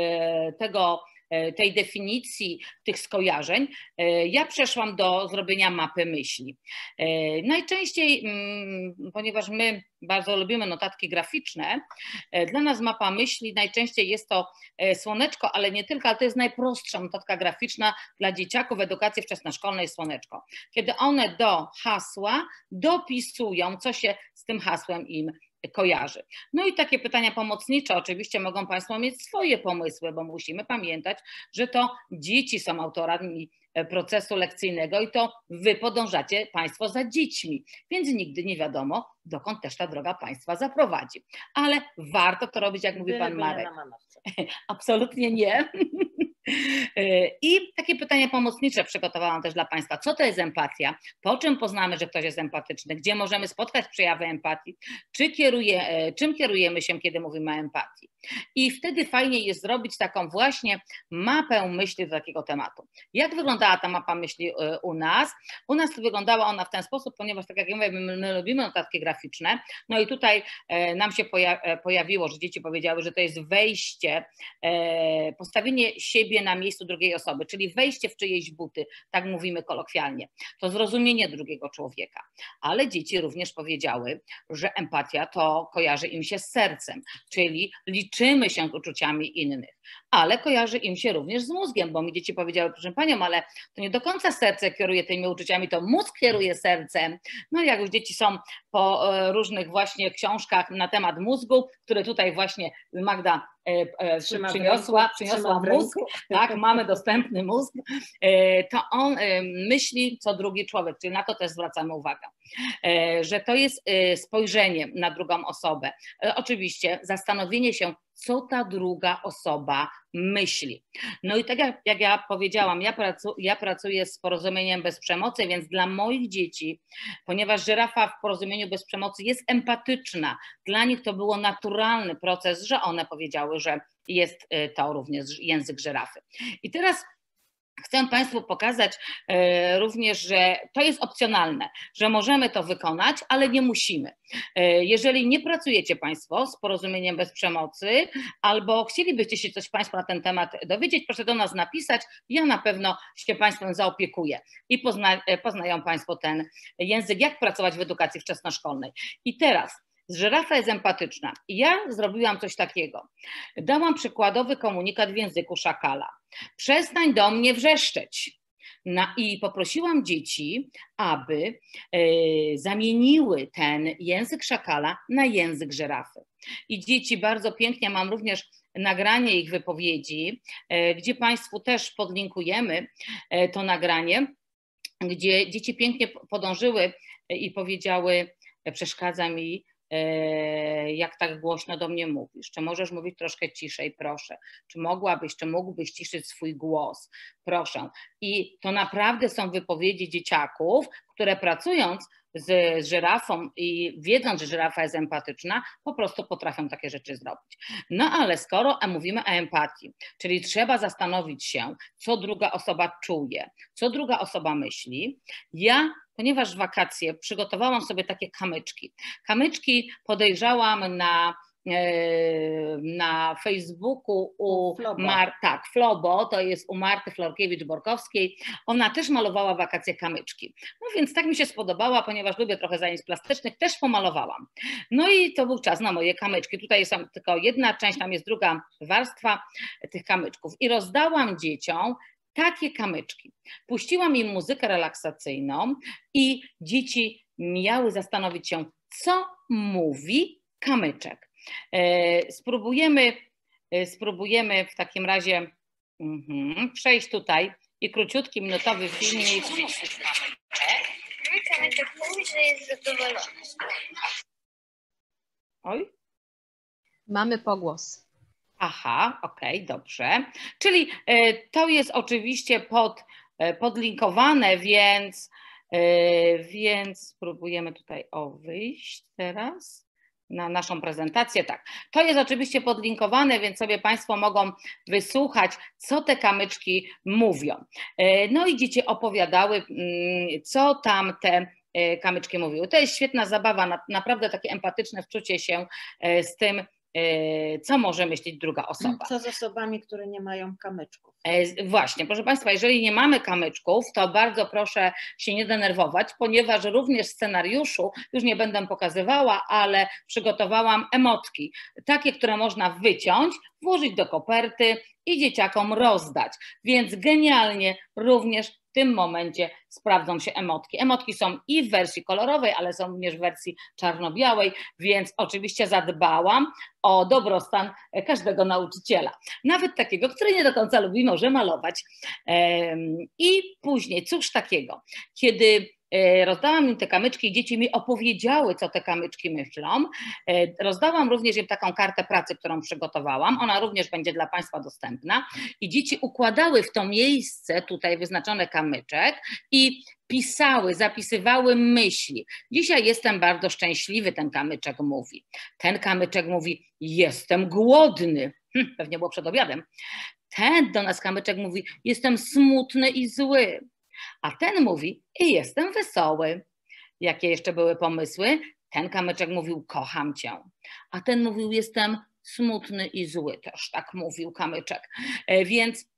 tego, tej definicji, tych skojarzeń, ja przeszłam do zrobienia mapy myśli. Najczęściej, ponieważ my bardzo lubimy notatki graficzne, dla nas mapa myśli najczęściej jest to słoneczko, ale nie tylko, ale to jest najprostsza notatka graficzna dla dzieciaków w edukacji wczesnoszkolnej słoneczko. Kiedy one do hasła dopisują, co się z tym hasłem im kojarzy. No i takie pytania pomocnicze, oczywiście mogą Państwo mieć swoje pomysły, bo musimy pamiętać, że to dzieci są autorami procesu lekcyjnego i to Wy podążacie Państwo za dziećmi, więc nigdy nie wiadomo, dokąd też ta droga Państwa zaprowadzi. Ale warto to robić, jak mówi Byle, Pan byle Marek. na manowce. Absolutnie nie. I takie pytania pomocnicze przygotowałam też dla Państwa. Co to jest empatia? Po czym poznamy, że ktoś jest empatyczny? Gdzie możemy spotkać przejawy empatii? Czy kieruje, czym kierujemy się, kiedy mówimy o empatii? I wtedy fajnie jest zrobić taką właśnie mapę myśli do takiego tematu. Jak wyglądała ta mapa myśli u nas? U nas wyglądała ona w ten sposób, ponieważ tak jak ja mówię, my, my lubimy notatki graficzne, no i tutaj nam się pojawiło, że dzieci powiedziały, że to jest wejście, postawienie siebie na miejscu drugiej osoby, czyli wejście w czyjeś buty, tak mówimy kolokwialnie. To zrozumienie drugiego człowieka. Ale dzieci również powiedziały, że empatia to kojarzy im się z sercem, czyli liczymy się z uczuciami innych, ale kojarzy im się również z mózgiem, bo mi dzieci powiedziały, proszę Panią, ale to nie do końca serce kieruje tymi uczuciami, to mózg kieruje sercem. No jak już dzieci są po różnych właśnie książkach na temat mózgu, które tutaj właśnie Magda Trzyma przyniosła, przyniosła mózg, tak, mamy dostępny mózg, to on myśli co drugi człowiek, czyli na to też zwracamy uwagę, że to jest spojrzenie na drugą osobę. Oczywiście zastanowienie się, co ta druga osoba myśli. No i tak jak, jak ja powiedziałam, ja, pracu, ja pracuję z porozumieniem bez przemocy, więc dla moich dzieci, ponieważ żyrafa w porozumieniu bez przemocy jest empatyczna, dla nich to było naturalny proces, że one powiedziały, że jest to również język żyrafy. I teraz chcę Państwu pokazać również, że to jest opcjonalne, że możemy to wykonać, ale nie musimy. Jeżeli nie pracujecie Państwo z porozumieniem bez przemocy albo chcielibyście się coś Państwo na ten temat dowiedzieć, proszę do nas napisać, ja na pewno się Państwem zaopiekuję i pozna, poznają Państwo ten język, jak pracować w edukacji wczesnoszkolnej. I teraz żyrafa jest empatyczna. Ja zrobiłam coś takiego. Dałam przykładowy komunikat w języku szakala. Przestań do mnie wrzeszczeć. Na, I poprosiłam dzieci, aby e, zamieniły ten język szakala na język żyrafy. I dzieci bardzo pięknie, mam również nagranie ich wypowiedzi, e, gdzie Państwu też podlinkujemy e, to nagranie, gdzie dzieci pięknie podążyły i powiedziały: przeszkadza mi, jak tak głośno do mnie mówisz, czy możesz mówić troszkę ciszej, proszę, czy mogłabyś, czy mógłbyś ciszyć swój głos, proszę. I to naprawdę są wypowiedzi dzieciaków, które pracując z żyrafą i wiedząc, że żyrafa jest empatyczna, po prostu potrafią takie rzeczy zrobić. No ale skoro mówimy o empatii, czyli trzeba zastanowić się, co druga osoba czuje, co druga osoba myśli, ja, ponieważ w wakacje przygotowałam sobie takie kamyczki. Kamyczki podejrzałam na na Facebooku u Mar tak, Flobo, to jest u Marty Florkiewicz-Borkowskiej. Ona też malowała wakacje kamyczki. No więc tak mi się spodobała, ponieważ lubię trochę zajęć plastycznych, też pomalowałam. No i to był czas na moje kamyczki. Tutaj są tylko jedna część, tam jest druga warstwa tych kamyczków. I rozdałam dzieciom takie kamyczki. Puściłam im muzykę relaksacyjną i dzieci miały zastanowić się, co mówi kamyczek. Spróbujemy, spróbujemy w takim razie mhm, przejść tutaj i króciutki, minutowy filmik. Kamyczek mówi, że jest zadowolony. Oj. Mamy pogłos. Aha, okej, okay, dobrze. Czyli to jest oczywiście pod, podlinkowane, więc, więc spróbujemy tutaj o wyjść teraz na naszą prezentację. Tak, to jest oczywiście podlinkowane, więc sobie Państwo mogą wysłuchać, co te kamyczki mówią. No i dzieci opowiadały, co tam te kamyczki mówiły. To jest świetna zabawa, naprawdę takie empatyczne wczucie się z tym, co może myśleć druga osoba. Co z osobami, które nie mają kamyczków? Właśnie, proszę Państwa, jeżeli nie mamy kamyczków, to bardzo proszę się nie denerwować, ponieważ również w scenariuszu, już nie będę pokazywała, ale przygotowałam emotki, takie, które można wyciąć, włożyć do koperty i dzieciakom rozdać. Więc genialnie również w tym momencie sprawdzą się emotki. Emotki są i w wersji kolorowej, ale są również w wersji czarno-białej, więc oczywiście zadbałam o dobrostan każdego nauczyciela. Nawet takiego, który nie do końca lubi może malować. I później, cóż takiego, kiedy rozdałam im te kamyczki i dzieci mi opowiedziały, co te kamyczki myślą. Rozdałam również im taką kartę pracy, którą przygotowałam. Ona również będzie dla Państwa dostępna. I dzieci układały w to miejsce, tutaj wyznaczone kamyczek i pisały, zapisywały myśli. Dzisiaj jestem bardzo szczęśliwy, ten kamyczek mówi. Ten kamyczek mówi, jestem głodny. Hm, pewnie było przed obiadem. Ten do nas kamyczek mówi, jestem smutny i zły. A ten mówi, i jestem wesoły. Jakie jeszcze były pomysły? Ten kamyczek mówił, kocham cię. A ten mówił, jestem smutny i zły. Też tak mówił kamyczek. Więc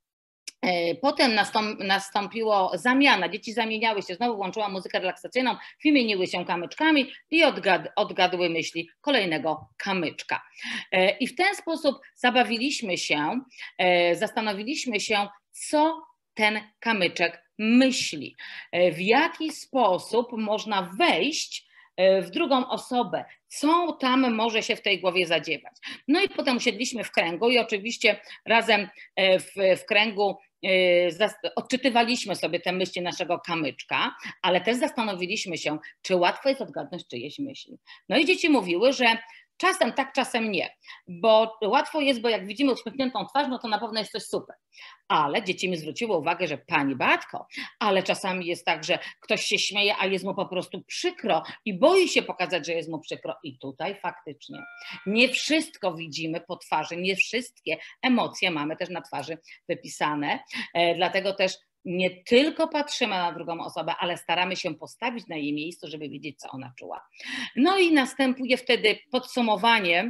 potem nastąpiło zamiana, dzieci zamieniały się, znowu włączyłam muzykę relaksacyjną, wymieniły się kamyczkami i odgad, odgadły myśli kolejnego kamyczka. I w ten sposób zabawiliśmy się, zastanowiliśmy się, co ten kamyczek myśli, w jaki sposób można wejść w drugą osobę, co tam może się w tej głowie zadziewać. No i potem usiedliśmy w kręgu i oczywiście razem w, w kręgu odczytywaliśmy sobie te myśli naszego kamyczka, ale też zastanowiliśmy się, czy łatwo jest odgadnąć czyjeś myśli. No i dzieci mówiły, że czasem tak, czasem nie, bo łatwo jest, bo jak widzimy uśmiechniętą twarz, no to na pewno jest coś super. Ale dzieci mi zwróciły uwagę, że pani Beatko, ale czasami jest tak, że ktoś się śmieje, a jest mu po prostu przykro i boi się pokazać, że jest mu przykro. I tutaj faktycznie nie wszystko widzimy po twarzy, nie wszystkie emocje mamy też na twarzy wypisane, e, dlatego też nie tylko patrzymy na drugą osobę, ale staramy się postawić na jej miejscu, żeby wiedzieć, co ona czuła. No i następuje wtedy podsumowanie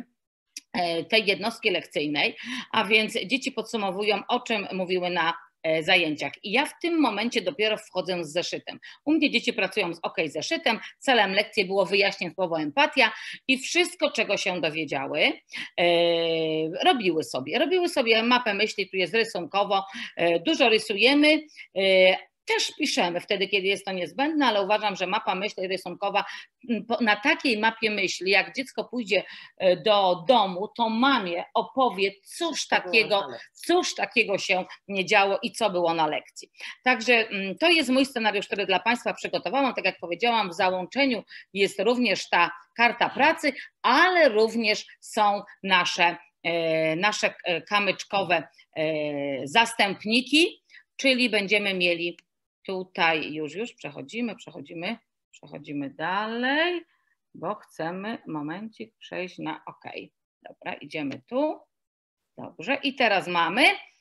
tej jednostki lekcyjnej, a więc dzieci podsumowują, o czym mówiły na zajęciach. I ja w tym momencie dopiero wchodzę z zeszytem. U mnie dzieci pracują z OK zeszytem. Celem lekcji było wyjaśnić słowo empatia i wszystko, czego się dowiedziały, e, robiły sobie. Robiły sobie mapę myśli, tu jest rysunkowo, e, dużo rysujemy, e, też piszemy wtedy, kiedy jest to niezbędne, ale uważam, że mapa myśli rysunkowa, na takiej mapie myśli, jak dziecko pójdzie do domu, to mamie opowie, cóż takiego, cóż takiego się nie działo i co było na lekcji. Także to jest mój scenariusz, który dla Państwa przygotowałam. Tak jak powiedziałam, w załączeniu jest również ta karta pracy, ale również są nasze, nasze kamyczkowe zastępniki, czyli będziemy mieli tutaj, już, już przechodzimy, przechodzimy, przechodzimy dalej, bo chcemy, momencik, przejść na OK. Dobra, idziemy tu. Dobrze, i teraz mamy,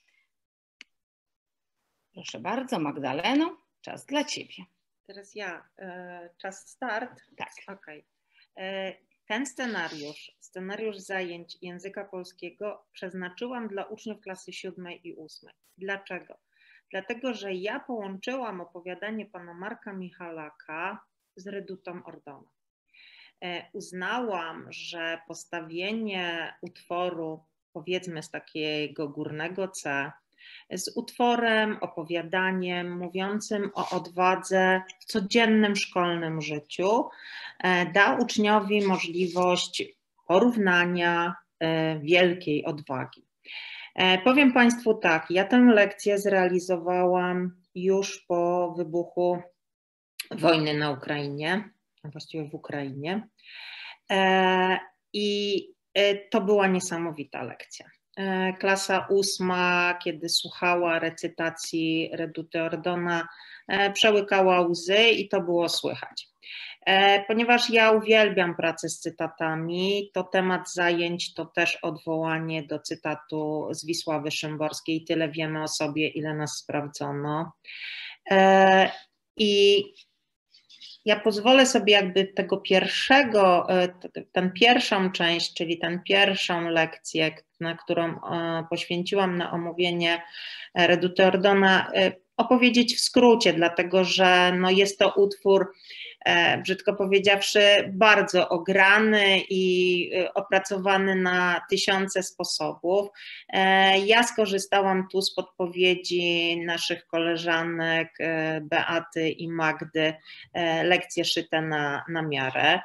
proszę bardzo, Magdaleno, czas dla Ciebie. Teraz ja, czas start? Tak. OK. Ten scenariusz, scenariusz zajęć języka polskiego przeznaczyłam dla uczniów klasy siódmej i ósmej. Dlaczego? Dlatego, że ja połączyłam opowiadanie pana Marka Michalaka z Redutą Ordona. Uznałam, że postawienie utworu, powiedzmy z takiego górnego C, z utworem, opowiadaniem mówiącym o odwadze w codziennym szkolnym życiu da uczniowi możliwość porównania wielkiej odwagi. Powiem Państwu tak, ja tę lekcję zrealizowałam już po wybuchu wojny na Ukrainie, właściwie w Ukrainie, i to była niesamowita lekcja. Klasa ósma, kiedy słuchała recytacji Reduty Ordona, przełykała łzy i to było słychać. Ponieważ ja uwielbiam pracę z cytatami, to temat zajęć to też odwołanie do cytatu z Wisławy Szymborskiej. Tyle wiemy o sobie, ile nas sprawdzono. I ja pozwolę sobie jakby tego pierwszego, tę pierwszą część, czyli tę pierwszą lekcję, na którą poświęciłam na omówienie Reduty Ordona, opowiedzieć w skrócie, dlatego że no jest to utwór, brzydko powiedziawszy, bardzo ograny i opracowany na tysiące sposobów. Ja skorzystałam tu z podpowiedzi naszych koleżanek Beaty i Magdy, lekcje szyte na, na miarę.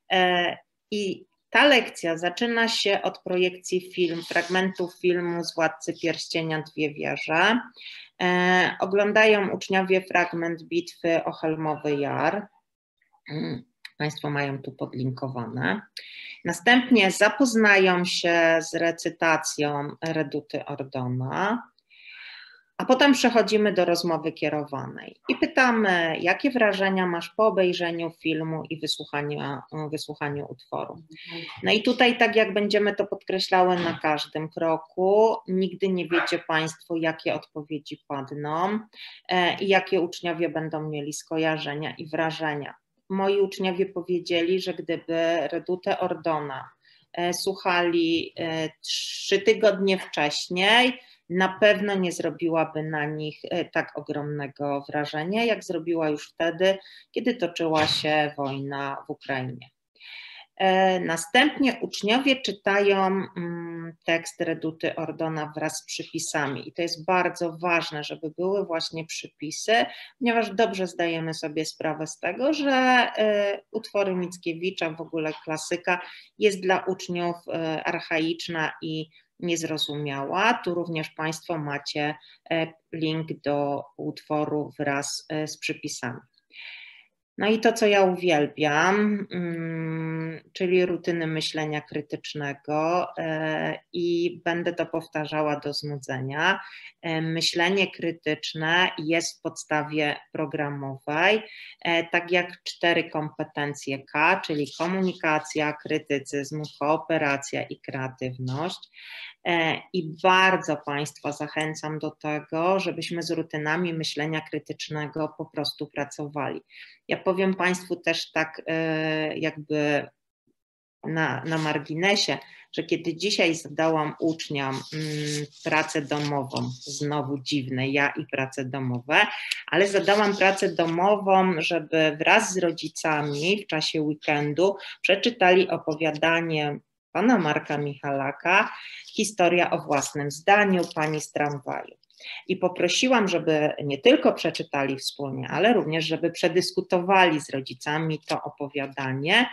I ta lekcja zaczyna się od projekcji film, fragmentów filmu z Władcy Pierścienia Dwie wieże. E, oglądają uczniowie fragment bitwy o Helmowy Jar. Państwo mają tu podlinkowane. Następnie zapoznają się z recytacją Reduty Ordona, a potem przechodzimy do rozmowy kierowanej i pytamy, jakie wrażenia masz po obejrzeniu filmu i wysłuchaniu, wysłuchaniu utworu. No i tutaj, tak jak będziemy to podkreślały na każdym kroku, nigdy nie wiecie Państwo, jakie odpowiedzi padną i jakie uczniowie będą mieli skojarzenia i wrażenia. Moi uczniowie powiedzieli, że gdyby Redutę Ordona słuchali trzy tygodnie wcześniej, na pewno nie zrobiłaby na nich tak ogromnego wrażenia, jak zrobiła już wtedy, kiedy toczyła się wojna w Ukrainie. Następnie uczniowie czytają tekst Reduty Ordona wraz z przypisami i to jest bardzo ważne, żeby były właśnie przypisy, ponieważ dobrze zdajemy sobie sprawę z tego, że utwory Mickiewicza, w ogóle klasyka, jest dla uczniów archaiczna i niezrozumiała. Tu również Państwo macie link do utworu wraz z przypisami. No i to, co ja uwielbiam, czyli rutyny myślenia krytycznego i będę to powtarzała do znudzenia. Myślenie krytyczne jest w podstawie programowej, tak jak cztery kompetencje K, czyli komunikacja, krytycyzm, kooperacja i kreatywność. I bardzo Państwa zachęcam do tego, żebyśmy z rutynami myślenia krytycznego po prostu pracowali. Ja powiem Państwu też tak jakby na, na marginesie, że kiedy dzisiaj zadałam uczniom pracę domową, znowu dziwne, ja i prace domowe, ale zadałam pracę domową, żeby wraz z rodzicami w czasie weekendu przeczytali opowiadanie pana Marka Michalaka, Historia o własnym zdaniu, pani z tramwaju. I poprosiłam, żeby nie tylko przeczytali wspólnie, ale również, żeby przedyskutowali z rodzicami to opowiadanie,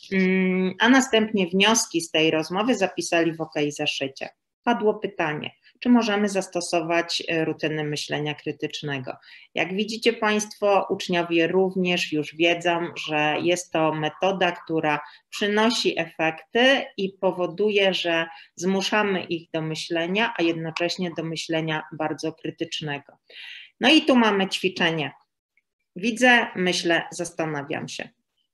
a następnie wnioski z tej rozmowy zapisali w okej zeszycie. Padło pytanie, czy możemy zastosować rutyny myślenia krytycznego. Jak widzicie Państwo, uczniowie również już wiedzą, że jest to metoda, która przynosi efekty i powoduje, że zmuszamy ich do myślenia, a jednocześnie do myślenia bardzo krytycznego. No i tu mamy ćwiczenie. Widzę, myślę, zastanawiam się.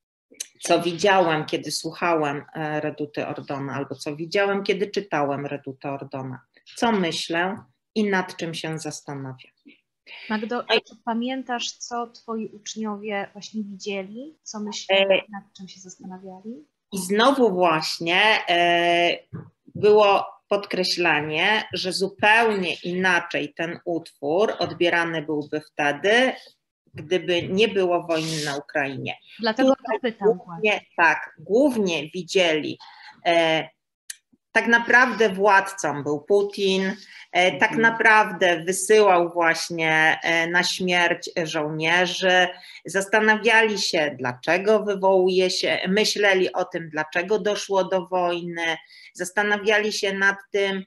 Co widziałem, kiedy słuchałem Reduty Ordona, albo co widziałem, kiedy czytałem Redutę Ordona. Co myślę i nad czym się zastanawiam. Magdo, czy pamiętasz, co twoi uczniowie właśnie widzieli? Co myśleli, nad czym się zastanawiali? I znowu właśnie e, było podkreślanie, że zupełnie inaczej ten utwór odbierany byłby wtedy, gdyby nie było wojny na Ukrainie. Dlatego to pytam głównie, tak, głównie widzieli, e, tak naprawdę władcą był Putin, e, tak naprawdę wysyłał właśnie e, na śmierć żołnierzy, zastanawiali się, dlaczego wywołuje się, myśleli o tym, dlaczego doszło do wojny, zastanawiali się nad tym,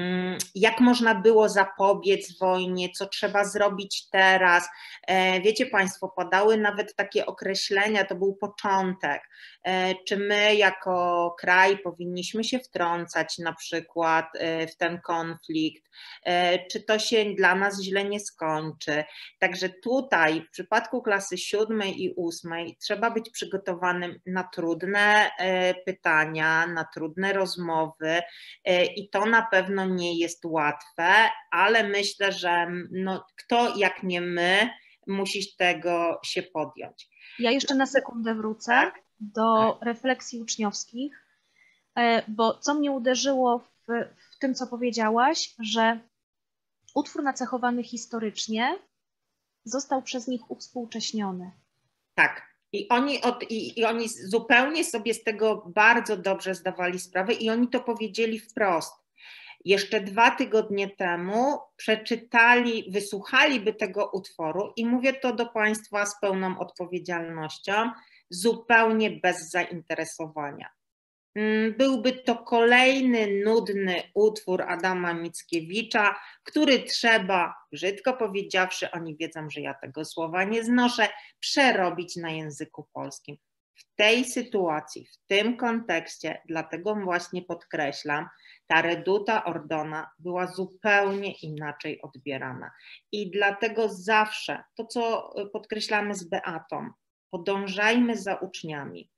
jak można było zapobiec wojnie, co trzeba zrobić teraz. Wiecie Państwo, padały nawet takie określenia, to był początek, czy my jako kraj powinniśmy się wtrącać na przykład w ten konflikt, czy to się dla nas źle nie skończy. Także tutaj w przypadku klasy siódmej i ósmej trzeba być przygotowanym na trudne pytania, na trudne rozmowy i to na pewno nie jest łatwe, ale myślę, że no, kto jak nie my musi tego się podjąć. Ja jeszcze na sekundę wrócę do refleksji uczniowskich, bo co mnie uderzyło w, w tym, co powiedziałaś, że utwór nacechowany historycznie został przez nich uwspółcześniony. Tak. I oni, od, i, I oni zupełnie sobie z tego bardzo dobrze zdawali sprawę i oni to powiedzieli wprost. Jeszcze dwa tygodnie temu przeczytali, wysłuchaliby tego utworu i mówię to do Państwa z pełną odpowiedzialnością, zupełnie bez zainteresowania. Byłby to kolejny nudny utwór Adama Mickiewicza, który trzeba, brzydko powiedziawszy, oni wiedzą, że ja tego słowa nie znoszę, przerobić na języku polskim. W tej sytuacji, w tym kontekście, dlatego właśnie podkreślam, ta Reduta Ordona była zupełnie inaczej odbierana. I dlatego zawsze, to co podkreślamy z Beatą, podążajmy za uczniami,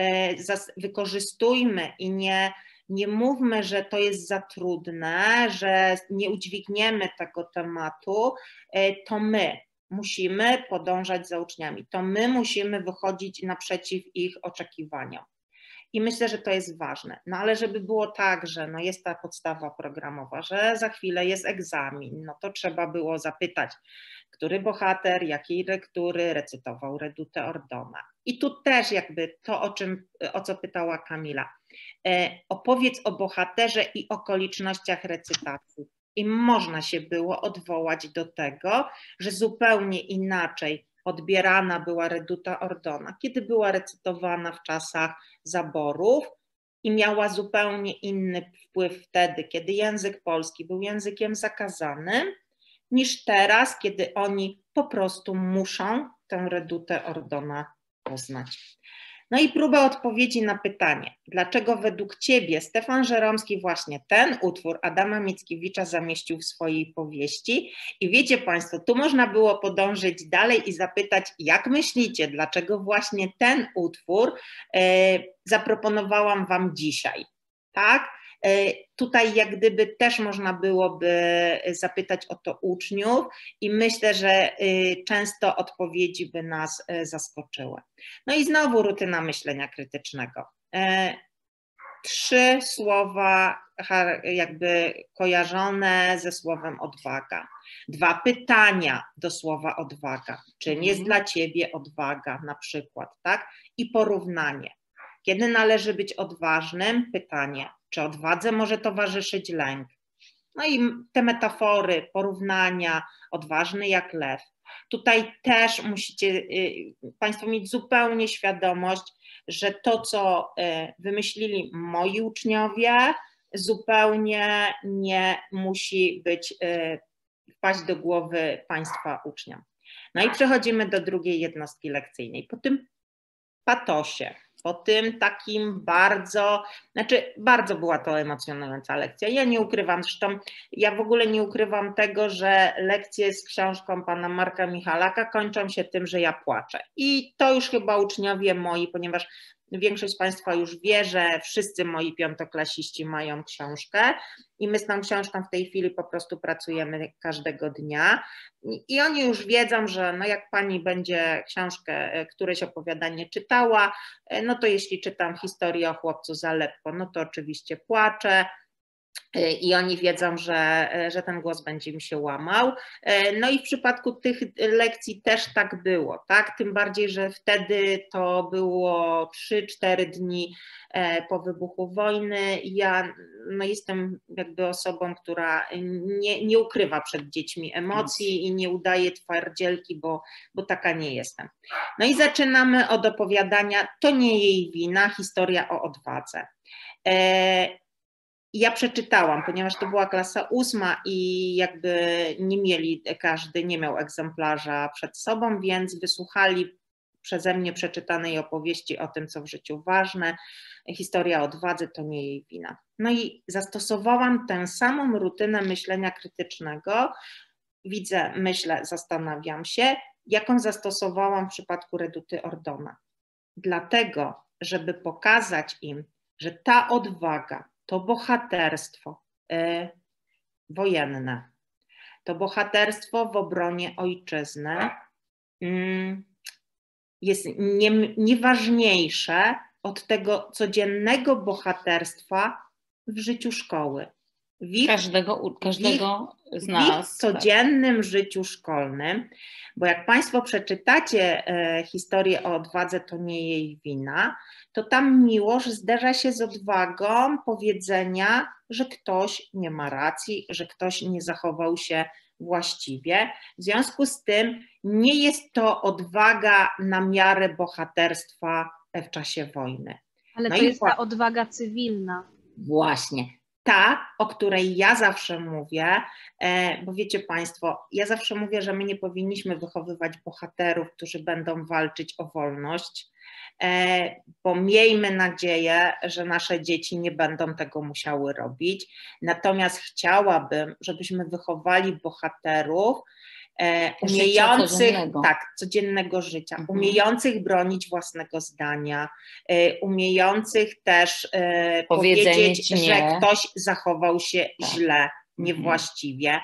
wykorzystujmy i nie, nie mówmy, że to jest za trudne, że nie udźwigniemy tego tematu, to my musimy podążać za uczniami, to my musimy wychodzić naprzeciw ich oczekiwaniom. I myślę, że to jest ważne. No ale żeby było tak, że no jest ta podstawa programowa, że za chwilę jest egzamin, no to trzeba było zapytać, który bohater, jakiej lektury recytował Redutę Ordona. I tu też jakby to, o czym, o co pytała Kamila. E, opowiedz o bohaterze i okolicznościach recytacji. I można się było odwołać do tego, że zupełnie inaczej odbierana była Reduta Ordona, kiedy była recytowana w czasach zaborów i miała zupełnie inny wpływ wtedy, kiedy język polski był językiem zakazanym, niż teraz, kiedy oni po prostu muszą tę Redutę Ordona poznać. No i próbę odpowiedzi na pytanie, dlaczego według Ciebie Stefan Żeromski właśnie ten utwór Adama Mickiewicza zamieścił w swojej powieści. I wiecie Państwo, tu można było podążyć dalej i zapytać, jak myślicie, dlaczego właśnie ten utwór e, zaproponowałam Wam dzisiaj, tak? Tutaj jak gdyby też można byłoby zapytać o to uczniów i myślę, że często odpowiedzi by nas zaskoczyły. No i znowu rutyna myślenia krytycznego. Trzy słowa jakby kojarzone ze słowem odwaga. Dwa pytania do słowa odwaga. Czym jest dla Ciebie odwaga na przykład, tak? I porównanie. Kiedy należy być odważnym? Pytanie, czy odwadze może towarzyszyć lęk? No i te metafory, porównania, odważny jak lew. Tutaj też musicie Państwo mieć zupełnie świadomość, że to, co wymyślili moi uczniowie, zupełnie nie musi być, wpaść do głowy Państwa uczniom. No i przechodzimy do drugiej jednostki lekcyjnej. Po tym patosie, po tym takim bardzo, znaczy bardzo była to emocjonująca lekcja. Ja nie ukrywam, zresztą ja w ogóle nie ukrywam tego, że lekcje z książką pana Marka Michalaka kończą się tym, że ja płaczę. I to już chyba uczniowie moi, ponieważ większość z Państwa już wie, że wszyscy moi piątoklasiści mają książkę i my z tą książką w tej chwili po prostu pracujemy każdego dnia i oni już wiedzą, że no jak Pani będzie książkę, któreś opowiadanie czytała, no to jeśli czytam historię o chłopcu z Aleppo, no to oczywiście płaczę. I oni wiedzą, że, że ten głos będzie mi się łamał. No i w przypadku tych lekcji też tak było, tak? Tym bardziej, że wtedy to było trzy cztery dni po wybuchu wojny. Ja no jestem jakby osobą, która nie, nie ukrywa przed dziećmi emocji i nie udaje twardzielki, bo, bo taka nie jestem. No i zaczynamy od opowiadania, to nie jej wina, historia o odwadze. Ja przeczytałam, ponieważ to była klasa ósma i jakby nie mieli, każdy nie miał egzemplarza przed sobą, więc wysłuchali przeze mnie przeczytanej opowieści o tym, co w życiu ważne. Historia o odwadze to nie jej wina. No i zastosowałam tę samą rutynę myślenia krytycznego. Widzę, myślę, zastanawiam się, jaką zastosowałam w przypadku Reduty Ordona. Dlatego, żeby pokazać im, że ta odwaga, to bohaterstwo y, wojenne, to bohaterstwo w obronie ojczyzny y, jest nie, nieważniejsze od tego codziennego bohaterstwa w życiu szkoły. W ich, każdego każdego w z nas. W ich codziennym tak. życiu szkolnym, bo jak Państwo przeczytacie e, historię o odwadze, to nie jej wina, to tam Miłosz zderza się z odwagą powiedzenia, że ktoś nie ma racji, że ktoś nie zachował się właściwie. W związku z tym nie jest to odwaga na miarę bohaterstwa w czasie wojny. Ale no to i jest ta odwaga cywilna. Właśnie. Ta, o której ja zawsze mówię, bo wiecie Państwo, ja zawsze mówię, że my nie powinniśmy wychowywać bohaterów, którzy będą walczyć o wolność, bo miejmy nadzieję, że nasze dzieci nie będą tego musiały robić. Natomiast chciałabym, żebyśmy wychowali bohaterów, umiejących, codziennego. tak, codziennego życia, mhm. umiejących bronić własnego zdania, umiejących też powiedzieć, że ktoś zachował się tak. źle, niewłaściwie.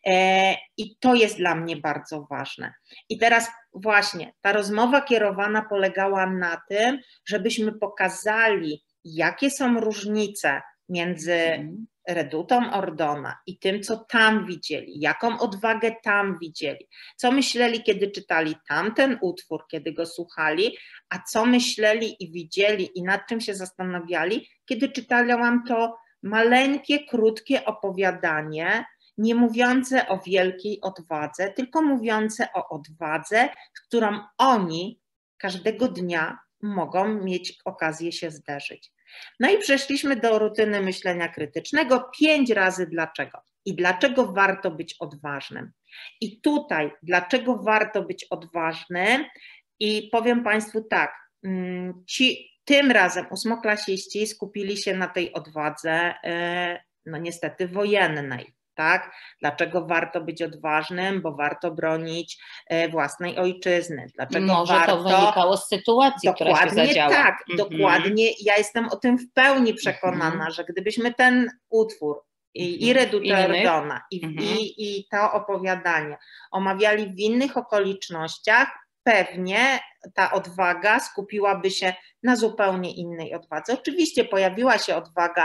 I to jest dla mnie bardzo ważne. I teraz właśnie ta rozmowa kierowana polegała na tym, żebyśmy pokazali, jakie są różnice między mhm. Redutą Ordona i tym, co tam widzieli, jaką odwagę tam widzieli, co myśleli, kiedy czytali tamten utwór, kiedy go słuchali, a co myśleli i widzieli i nad czym się zastanawiali, kiedy czytałam to maleńkie, krótkie opowiadanie, nie mówiące o wielkiej odwadze, tylko mówiące o odwadze, z którą oni każdego dnia mogą mieć okazję się zderzyć. No i przeszliśmy do rutyny myślenia krytycznego. Pięć razy dlaczego. I dlaczego warto być odważnym. I tutaj, dlaczego warto być odważnym, i powiem Państwu tak, ci tym razem ósmoklasiści skupili się na tej odwadze, no niestety wojennej. Tak? Dlaczego warto być odważnym? Bo warto bronić własnej ojczyzny. Dlaczego Może warto... to wynikało z sytuacji, dokładnie która się zadziała. Tak, mhm. dokładnie. Ja jestem o tym w pełni przekonana, mhm. że gdybyśmy ten utwór i, i Redutę Ordona i, mhm. i, i to opowiadanie omawiali w innych okolicznościach, pewnie ta odwaga skupiłaby się na zupełnie innej odwadze. Oczywiście pojawiła się odwaga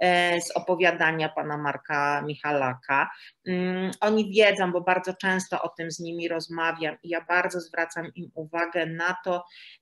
z opowiadania pana Marka Michalaka. Oni wiedzą, bo bardzo często o tym z nimi rozmawiam i ja bardzo zwracam im uwagę na to,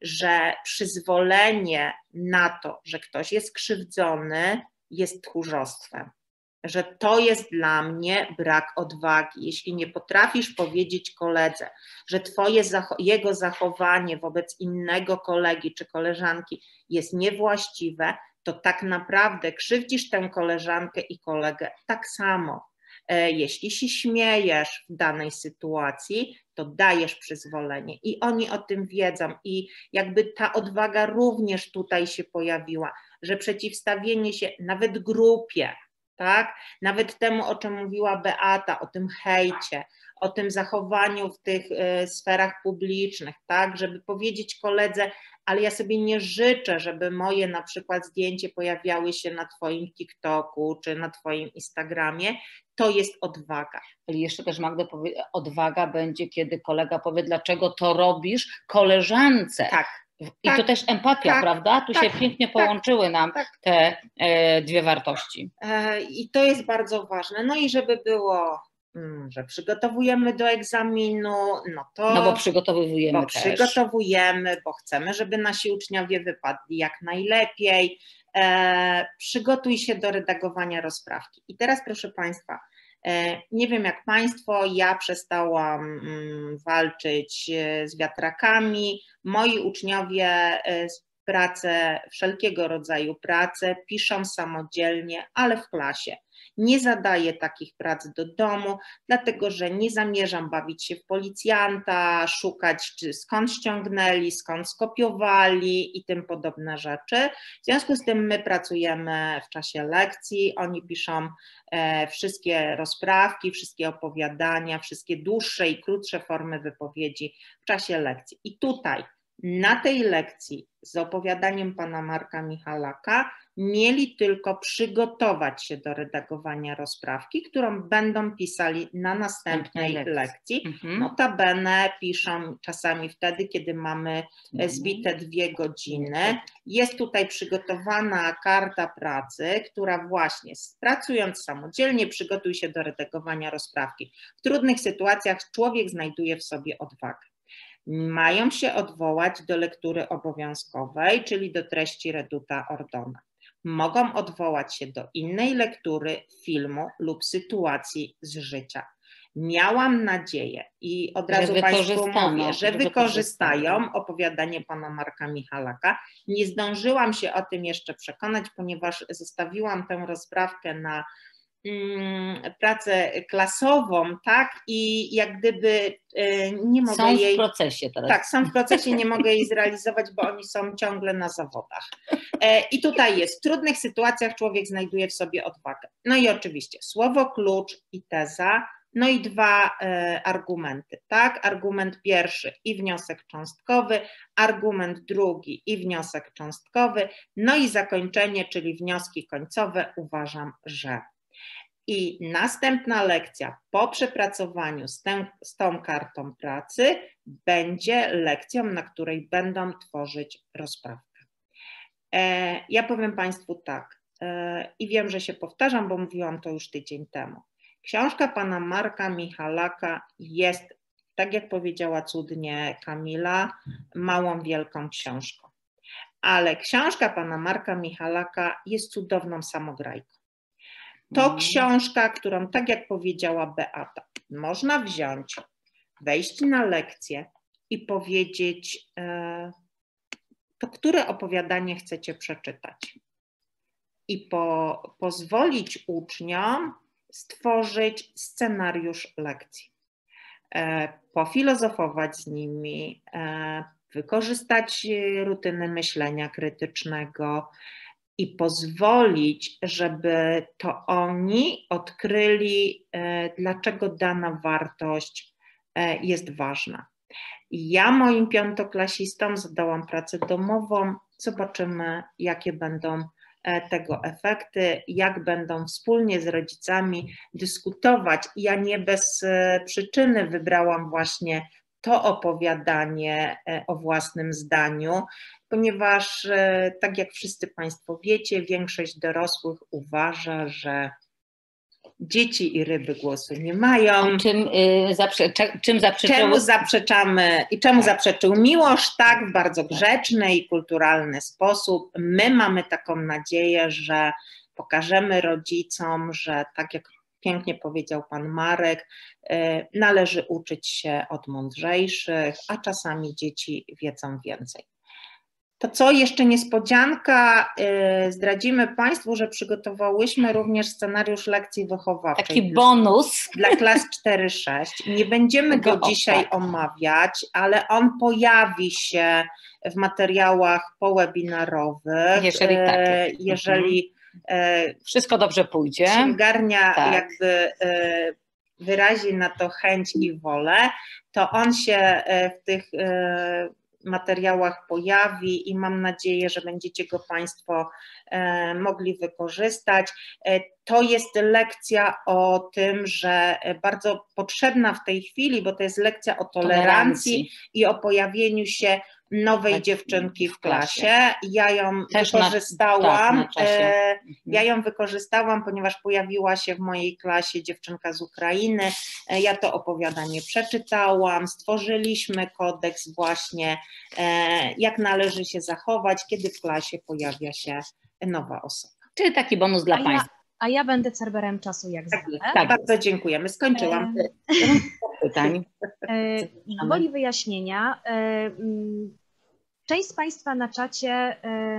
że przyzwolenie na to, że ktoś jest krzywdzony, jest tchórzostwem. Że to jest dla mnie brak odwagi. Jeśli nie potrafisz powiedzieć koledze, że twoje, jego zachowanie wobec innego kolegi czy koleżanki jest niewłaściwe, to tak naprawdę krzywdzisz tę koleżankę i kolegę tak samo. Jeśli się śmiejesz w danej sytuacji, to dajesz przyzwolenie i oni o tym wiedzą i jakby ta odwaga również tutaj się pojawiła, że przeciwstawienie się nawet grupie, tak? Nawet temu, o czym mówiła Beata, o tym hejcie, o tym zachowaniu w tych y, sferach publicznych, tak? Żeby powiedzieć koledze, ale ja sobie nie życzę, żeby moje na przykład zdjęcie pojawiały się na twoim TikToku czy na twoim Instagramie, to jest odwaga. Ale jeszcze też Magda powie, odwaga będzie, kiedy kolega powie, dlaczego to robisz koleżance. Tak. I tak, to też empatia, tak, prawda? Tu tak, się pięknie połączyły tak, nam tak. te e, dwie wartości. E, I to jest bardzo ważne. No i żeby było, mm, że przygotowujemy do egzaminu, no to... No bo przygotowujemy bo też. przygotowujemy, bo chcemy, żeby nasi uczniowie wypadli jak najlepiej. E, przygotuj się do redagowania rozprawki. I teraz proszę Państwa, e, nie wiem jak Państwo, ja przestałam mm, walczyć z wiatrakami. Moi uczniowie e, pracę, wszelkiego rodzaju pracę piszą samodzielnie, ale w klasie. Nie zadaję takich prac do domu, dlatego że nie zamierzam bawić się w policjanta, szukać czy skąd ściągnęli, skąd skopiowali i tym podobne rzeczy. W związku z tym my pracujemy w czasie lekcji, oni piszą e, wszystkie rozprawki, wszystkie opowiadania, wszystkie dłuższe i krótsze formy wypowiedzi w czasie lekcji. I tutaj na tej lekcji z opowiadaniem pana Marka Michalaka mieli tylko przygotować się do redagowania rozprawki, którą będą pisali na następnej lekcji. lekcji. Mhm. Notabene piszą czasami wtedy, kiedy mamy zbite dwie godziny. Jest tutaj przygotowana karta pracy, która właśnie pracując samodzielnie przygotuj się do redagowania rozprawki. W trudnych sytuacjach człowiek znajduje w sobie odwagę. Mają się odwołać do lektury obowiązkowej, czyli do treści Reduta Ordona. Mogą odwołać się do innej lektury, filmu lub sytuacji z życia. Miałam nadzieję i od razu Państwu mówię, że wykorzystają opowiadanie pana Marka Michalaka. Nie zdążyłam się o tym jeszcze przekonać, ponieważ zostawiłam tę rozprawkę na pracę klasową, tak, i jak gdyby nie mogę są jej... Są w procesie teraz. Tak, są w procesie, nie mogę jej zrealizować, bo oni są ciągle na zawodach. I tutaj jest, w trudnych sytuacjach człowiek znajduje w sobie odwagę. No i oczywiście słowo klucz i teza, no i dwa e, argumenty, tak, argument pierwszy i wniosek cząstkowy, argument drugi i wniosek cząstkowy, no i zakończenie, czyli wnioski końcowe, uważam, że... I następna lekcja po przepracowaniu z, tę, z tą kartą pracy będzie lekcją, na której będą tworzyć rozprawkę. E, ja powiem Państwu tak, e, i wiem, że się powtarzam, bo mówiłam to już tydzień temu. Książka pana Marka Michalaka jest, tak jak powiedziała cudnie Kamila, małą, wielką książką. Ale książka pana Marka Michalaka jest cudowną samograjką. To książka, którą, tak jak powiedziała Beata, można wziąć, wejść na lekcję i powiedzieć, e, to które opowiadanie chcecie przeczytać. I po, pozwolić uczniom stworzyć scenariusz lekcji. E, pofilozofować z nimi, e, wykorzystać rutyny myślenia krytycznego, i pozwolić, żeby to oni odkryli, dlaczego dana wartość jest ważna. Ja moim piątoklasistom zadałam pracę domową, zobaczymy, jakie będą tego efekty, jak będą wspólnie z rodzicami dyskutować. Ja nie bez przyczyny wybrałam właśnie to opowiadanie o własnym zdaniu, ponieważ tak jak wszyscy Państwo wiecie, większość dorosłych uważa, że dzieci i ryby głosu nie mają. Czym, yy, zaprze- czym zaprzeczał... Czemu zaprzeczamy i czemu zaprzeczył Miłosz, tak, w bardzo grzeczny i kulturalny sposób. My mamy taką nadzieję, że pokażemy rodzicom, że tak jak pięknie powiedział pan Marek, należy uczyć się od mądrzejszych, a czasami dzieci wiedzą więcej. To co, jeszcze niespodzianka, zdradzimy Państwu, że przygotowałyśmy również scenariusz lekcji wychowawczej. Taki bonus. Dla klas cztery sześć. Nie będziemy go dzisiaj omawiać, ale on pojawi się w materiałach powebinarowych. Jeżeli tak. Jeżeli wszystko dobrze pójdzie. Księgarnia tak. jakby wyrazi na to chęć i wolę, to on się w tych materiałach pojawi i mam nadzieję, że będziecie go Państwo e, mogli wykorzystać. E, to jest lekcja o tym, że bardzo potrzebna w tej chwili, bo to jest lekcja o tolerancji, tolerancji. i o pojawieniu się nowej tak, dziewczynki w klasie. Ja ją Też wykorzystałam. Na, tak, e, ja ją wykorzystałam, ponieważ pojawiła się w mojej klasie dziewczynka z Ukrainy. E, ja to opowiadanie przeczytałam, stworzyliśmy kodeks właśnie, e, jak należy się zachować, kiedy w klasie pojawia się nowa osoba. Czyli taki bonus dla a Państwa. Ja, a ja będę cerberem czasu jak tak, zwykle. Tak, bardzo dziękujemy. Skończyłam. E, pytań. E, gwoli wyjaśnienia. E, Część z Państwa na czacie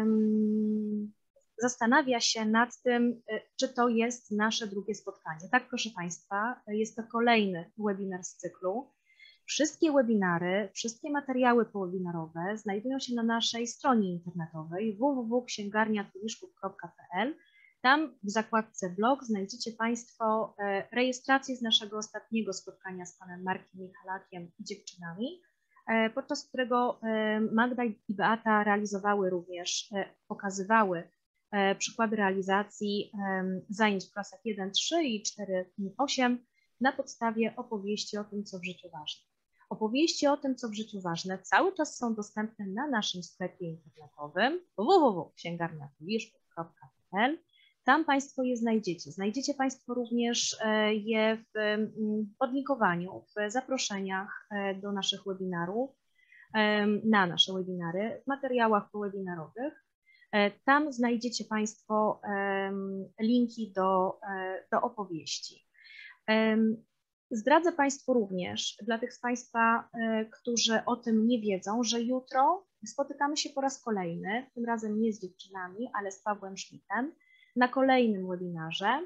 um, zastanawia się nad tym, czy to jest nasze drugie spotkanie. Tak, proszę Państwa, jest to kolejny webinar z cyklu. Wszystkie webinary, wszystkie materiały powebinarowe znajdują się na naszej stronie internetowej w w w kropka księgarnia tuliszków kropka p l. Tam w zakładce blog znajdziecie Państwo rejestrację z naszego ostatniego spotkania z panem Markiem Michalakiem i dziewczynami, podczas którego Magda i Beata realizowały również, pokazywały przykłady realizacji zajęć w klasach jeden trzy i cztery osiem na podstawie opowieści o tym, co w życiu ważne. Opowieści o tym, co w życiu ważne, cały czas są dostępne na naszym sklepie internetowym w w w kropka księgarnia tuliszków kropka p l. Tam Państwo je znajdziecie. Znajdziecie Państwo również je w podlinkowaniu, w zaproszeniach do naszych webinarów, na nasze webinary, w materiałach powebinarowych. Tam znajdziecie Państwo linki do, do opowieści. Zdradzę Państwu również, dla tych z Państwa, którzy o tym nie wiedzą, że jutro spotykamy się po raz kolejny, tym razem nie z dziewczynami, ale z Pawłem Schmidtem, na kolejnym webinarze.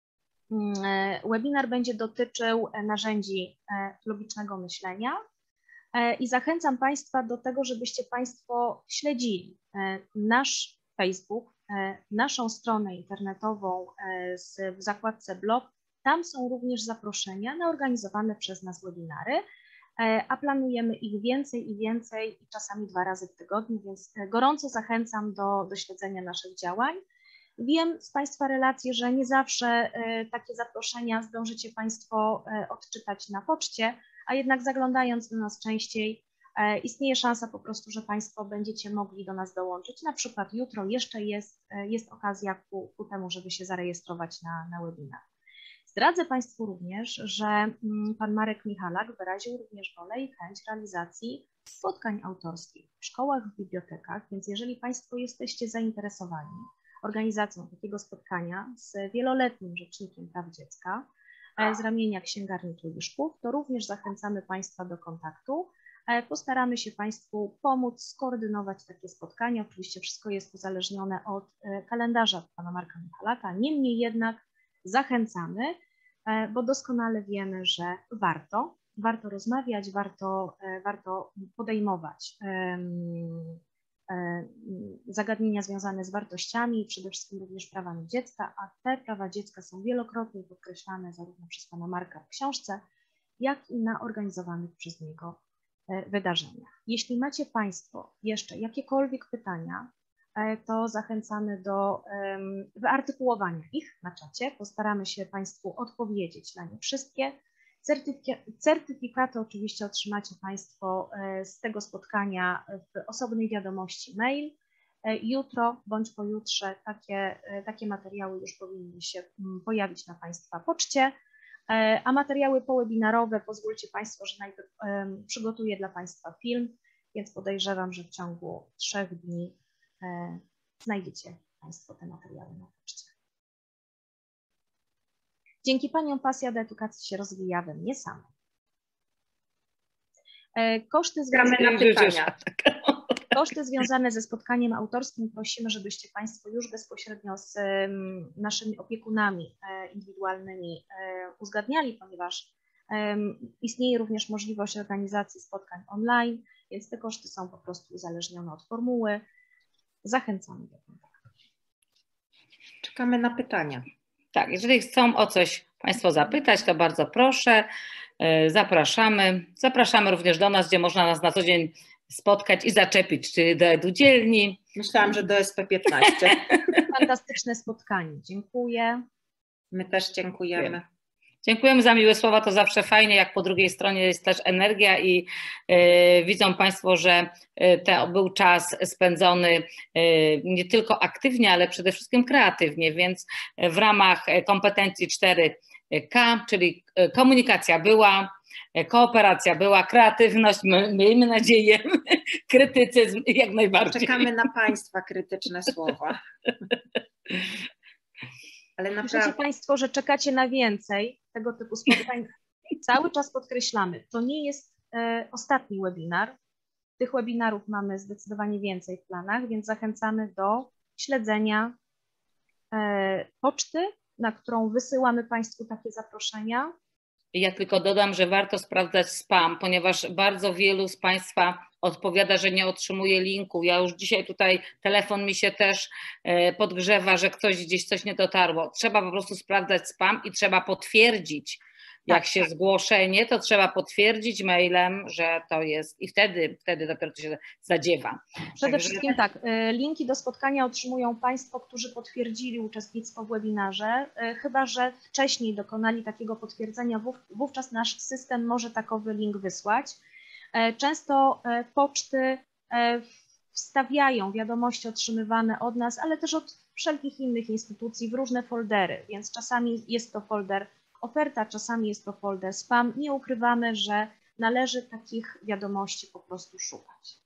Webinar będzie dotyczył narzędzi logicznego myślenia i zachęcam Państwa do tego, żebyście Państwo śledzili nasz Facebook, naszą stronę internetową w zakładce blog. Tam są również zaproszenia na organizowane przez nas webinary, a planujemy ich więcej i więcej i czasami dwa razy w tygodniu, więc gorąco zachęcam do, do śledzenia naszych działań. Wiem z Państwa relacji, że nie zawsze takie zaproszenia zdążycie Państwo odczytać na poczcie, a jednak zaglądając do nas częściej istnieje szansa po prostu, że Państwo będziecie mogli do nas dołączyć. Na przykład jutro jeszcze jest, jest okazja ku, ku temu, żeby się zarejestrować na, na webinar. Zdradzę Państwu również, że pan Marek Michalak wyraził również wolę i chęć realizacji spotkań autorskich w szkołach, w bibliotekach, więc jeżeli Państwo jesteście zainteresowani organizacją takiego spotkania z wieloletnim Rzecznikiem Praw Dziecka z ramienia Księgarni Tuliszków, to również zachęcamy Państwa do kontaktu. Postaramy się Państwu pomóc skoordynować takie spotkania. Oczywiście wszystko jest uzależnione od kalendarza pana Marka Michalaka, niemniej jednak zachęcamy, bo doskonale wiemy, że warto, warto rozmawiać, warto, warto podejmować zagadnienia związane z wartościami, przede wszystkim również prawami dziecka, a te prawa dziecka są wielokrotnie podkreślane zarówno przez pana Marka w książce, jak i na organizowanych przez niego wydarzeniach. Jeśli macie Państwo jeszcze jakiekolwiek pytania, to zachęcamy do wyartykułowania ich na czacie. Postaramy się Państwu odpowiedzieć na nie wszystkie. Certyfikaty oczywiście otrzymacie Państwo z tego spotkania w osobnej wiadomości mail. Jutro bądź pojutrze takie, takie materiały już powinny się pojawić na Państwa poczcie, a materiały powebinarowe pozwólcie Państwo, że najpierw przygotuję dla Państwa film, więc podejrzewam, że w ciągu trzech dni znajdziecie Państwo te materiały na poczcie. Dzięki Paniom pasja do edukacji się rozwija we mnie samej. Koszty związane, koszty związane ze spotkaniem autorskim prosimy, żebyście Państwo już bezpośrednio z naszymi opiekunami indywidualnymi uzgadniali, ponieważ istnieje również możliwość organizacji spotkań online, więc te koszty są po prostu uzależnione od formuły. Zachęcamy do kontaktu. Czekamy na pytania. Tak, jeżeli chcą o coś Państwo zapytać, to bardzo proszę, zapraszamy. Zapraszamy również do nas, gdzie można nas na co dzień spotkać i zaczepić, czy do Edudzielni. Myślałam, że do S P piętnaście. Fantastyczne spotkanie, dziękuję. My też dziękujemy. Dziękujemy za miłe słowa, to zawsze fajnie, jak po drugiej stronie jest też energia i y, widzą Państwo, że y, to był czas spędzony y, nie tylko aktywnie, ale przede wszystkim kreatywnie, więc w ramach kompetencji cztery K, czyli komunikacja była, kooperacja była, kreatywność, miejmy nadzieję, krytycyzm jak najbardziej. Czekamy na Państwa krytyczne słowa. Ale naprawdę... Piszecie Państwo, że czekacie na więcej tego typu spotkań. Cały czas podkreślamy, to nie jest e, ostatni webinar. Tych webinarów mamy zdecydowanie więcej w planach, więc zachęcamy do śledzenia e, poczty, na którą wysyłamy Państwu takie zaproszenia. Ja tylko dodam, że warto sprawdzać spam, ponieważ bardzo wielu z Państwa odpowiada, że nie otrzymuje linku. Ja już dzisiaj tutaj telefon mi się też podgrzewa, że ktoś gdzieś coś nie dotarło. Trzeba po prostu sprawdzać spam i trzeba potwierdzić, jak tak, się tak. zgłoszenie, to trzeba potwierdzić mailem, że to jest i wtedy, wtedy dopiero to się zadziewa. Przede Także... wszystkim tak, linki do spotkania otrzymują Państwo, którzy potwierdzili uczestnictwo w webinarze, chyba że wcześniej dokonali takiego potwierdzenia, wówczas nasz system może takowy link wysłać. Często poczty wstawiają wiadomości otrzymywane od nas, ale też od wszelkich innych instytucji w różne foldery, więc czasami jest to folder oferta, czasami jest to folder spam. Nie ukrywamy, że należy takich wiadomości po prostu szukać.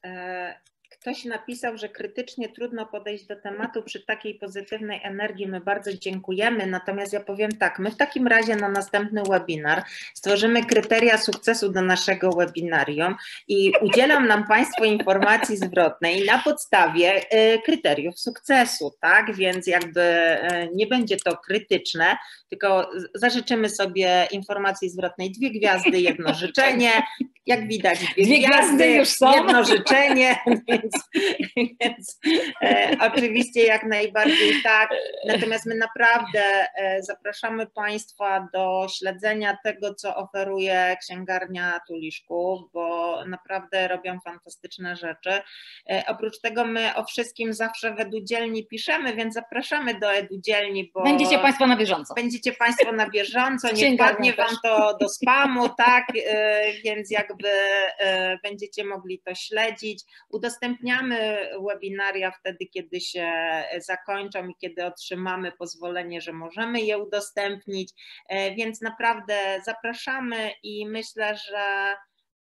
Ktoś napisał, że krytycznie trudno podejść do tematu przy takiej pozytywnej energii. My bardzo dziękujemy, natomiast ja powiem tak, my w takim razie na następny webinar stworzymy kryteria sukcesu do naszego webinarium i udzielam nam Państwu informacji zwrotnej na podstawie kryteriów sukcesu, tak? Więc jakby nie będzie to krytyczne, tylko zażyczymy sobie informacji zwrotnej dwie gwiazdy, jedno życzenie. Jak widać, dwie, dwie gwiazdy, gwiazdy już są. Jedno życzenie, więc, więc e, oczywiście jak najbardziej tak. Natomiast my naprawdę e, zapraszamy Państwa do śledzenia tego, co oferuje księgarnia Tuliszków, bo naprawdę robią fantastyczne rzeczy. E, oprócz tego my o wszystkim zawsze w Edudzielni piszemy, więc zapraszamy do Edudzielni, bo będziecie Państwo na bieżąco. Będziecie Państwo na bieżąco, nie wpadnie Wam to do spamu, tak, e, więc jakby będziecie mogli to śledzić. Udostępniamy webinaria wtedy, kiedy się zakończą i kiedy otrzymamy pozwolenie, że możemy je udostępnić, więc naprawdę zapraszamy i myślę, że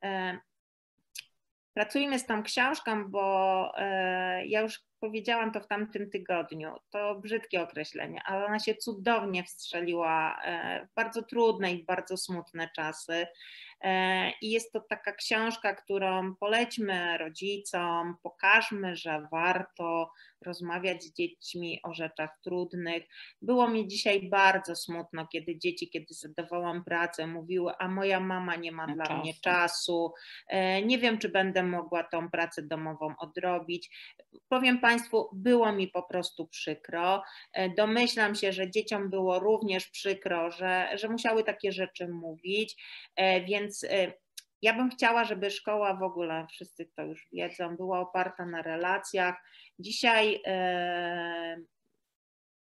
pracujmy z tą książką, bo ja już powiedziałam to w tamtym tygodniu, to brzydkie określenie, ale ona się cudownie wstrzeliła w bardzo trudne i bardzo smutne czasy. I jest to taka książka, którą polećmy rodzicom, pokażmy, że warto rozmawiać z dziećmi o rzeczach trudnych. Było mi dzisiaj bardzo smutno, kiedy dzieci, kiedy zadawałam pracę, mówiły, a moja mama nie ma dla mnie czasu, nie wiem, czy będę mogła tą pracę domową odrobić. Powiem Państwu, było mi po prostu przykro. Domyślam się, że dzieciom było również przykro, że, że musiały takie rzeczy mówić, więc ja bym chciała, żeby szkoła w ogóle, wszyscy to już wiedzą, była oparta na relacjach. Dzisiaj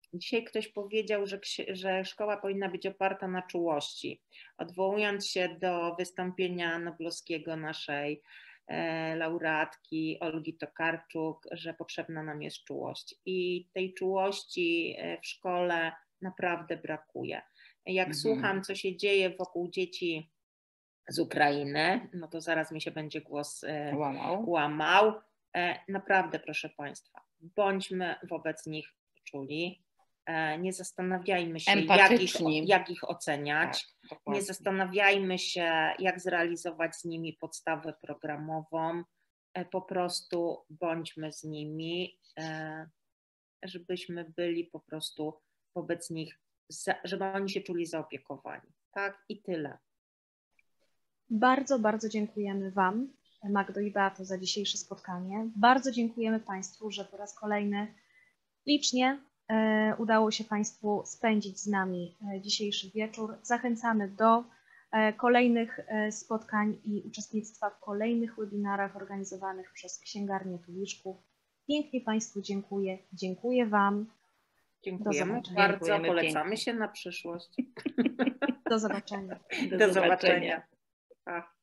Dzisiaj ktoś powiedział, że, że szkoła powinna być oparta na czułości. Odwołując się do wystąpienia noblowskiego naszej e, laureatki Olgi Tokarczuk, że potrzebna nam jest czułość. I tej czułości w szkole naprawdę brakuje. Jak mhm. słucham, co się dzieje wokół dzieci z Ukrainy, no to zaraz mi się będzie głos e, łamał. łamał. E, naprawdę, proszę Państwa, bądźmy wobec nich czuli. Nie zastanawiajmy się, jak ich, jak ich oceniać, tak, nie zastanawiajmy się, jak zrealizować z nimi podstawę programową, po prostu bądźmy z nimi, żebyśmy byli po prostu wobec nich, żeby oni się czuli zaopiekowani. Tak i tyle. Bardzo, bardzo dziękujemy Wam, Magdo i Beato, za dzisiejsze spotkanie. Bardzo dziękujemy Państwu, że po raz kolejny licznie udało się Państwu spędzić z nami dzisiejszy wieczór. Zachęcamy do kolejnych spotkań i uczestnictwa w kolejnych webinarach organizowanych przez Księgarnię Tuliszków. Pięknie Państwu dziękuję. Dziękuję Wam. Dziękujemy bardzo. Dziękujemy Polecamy pięknie. się na przyszłość. Do zobaczenia. Do, do zobaczenia. zobaczenia.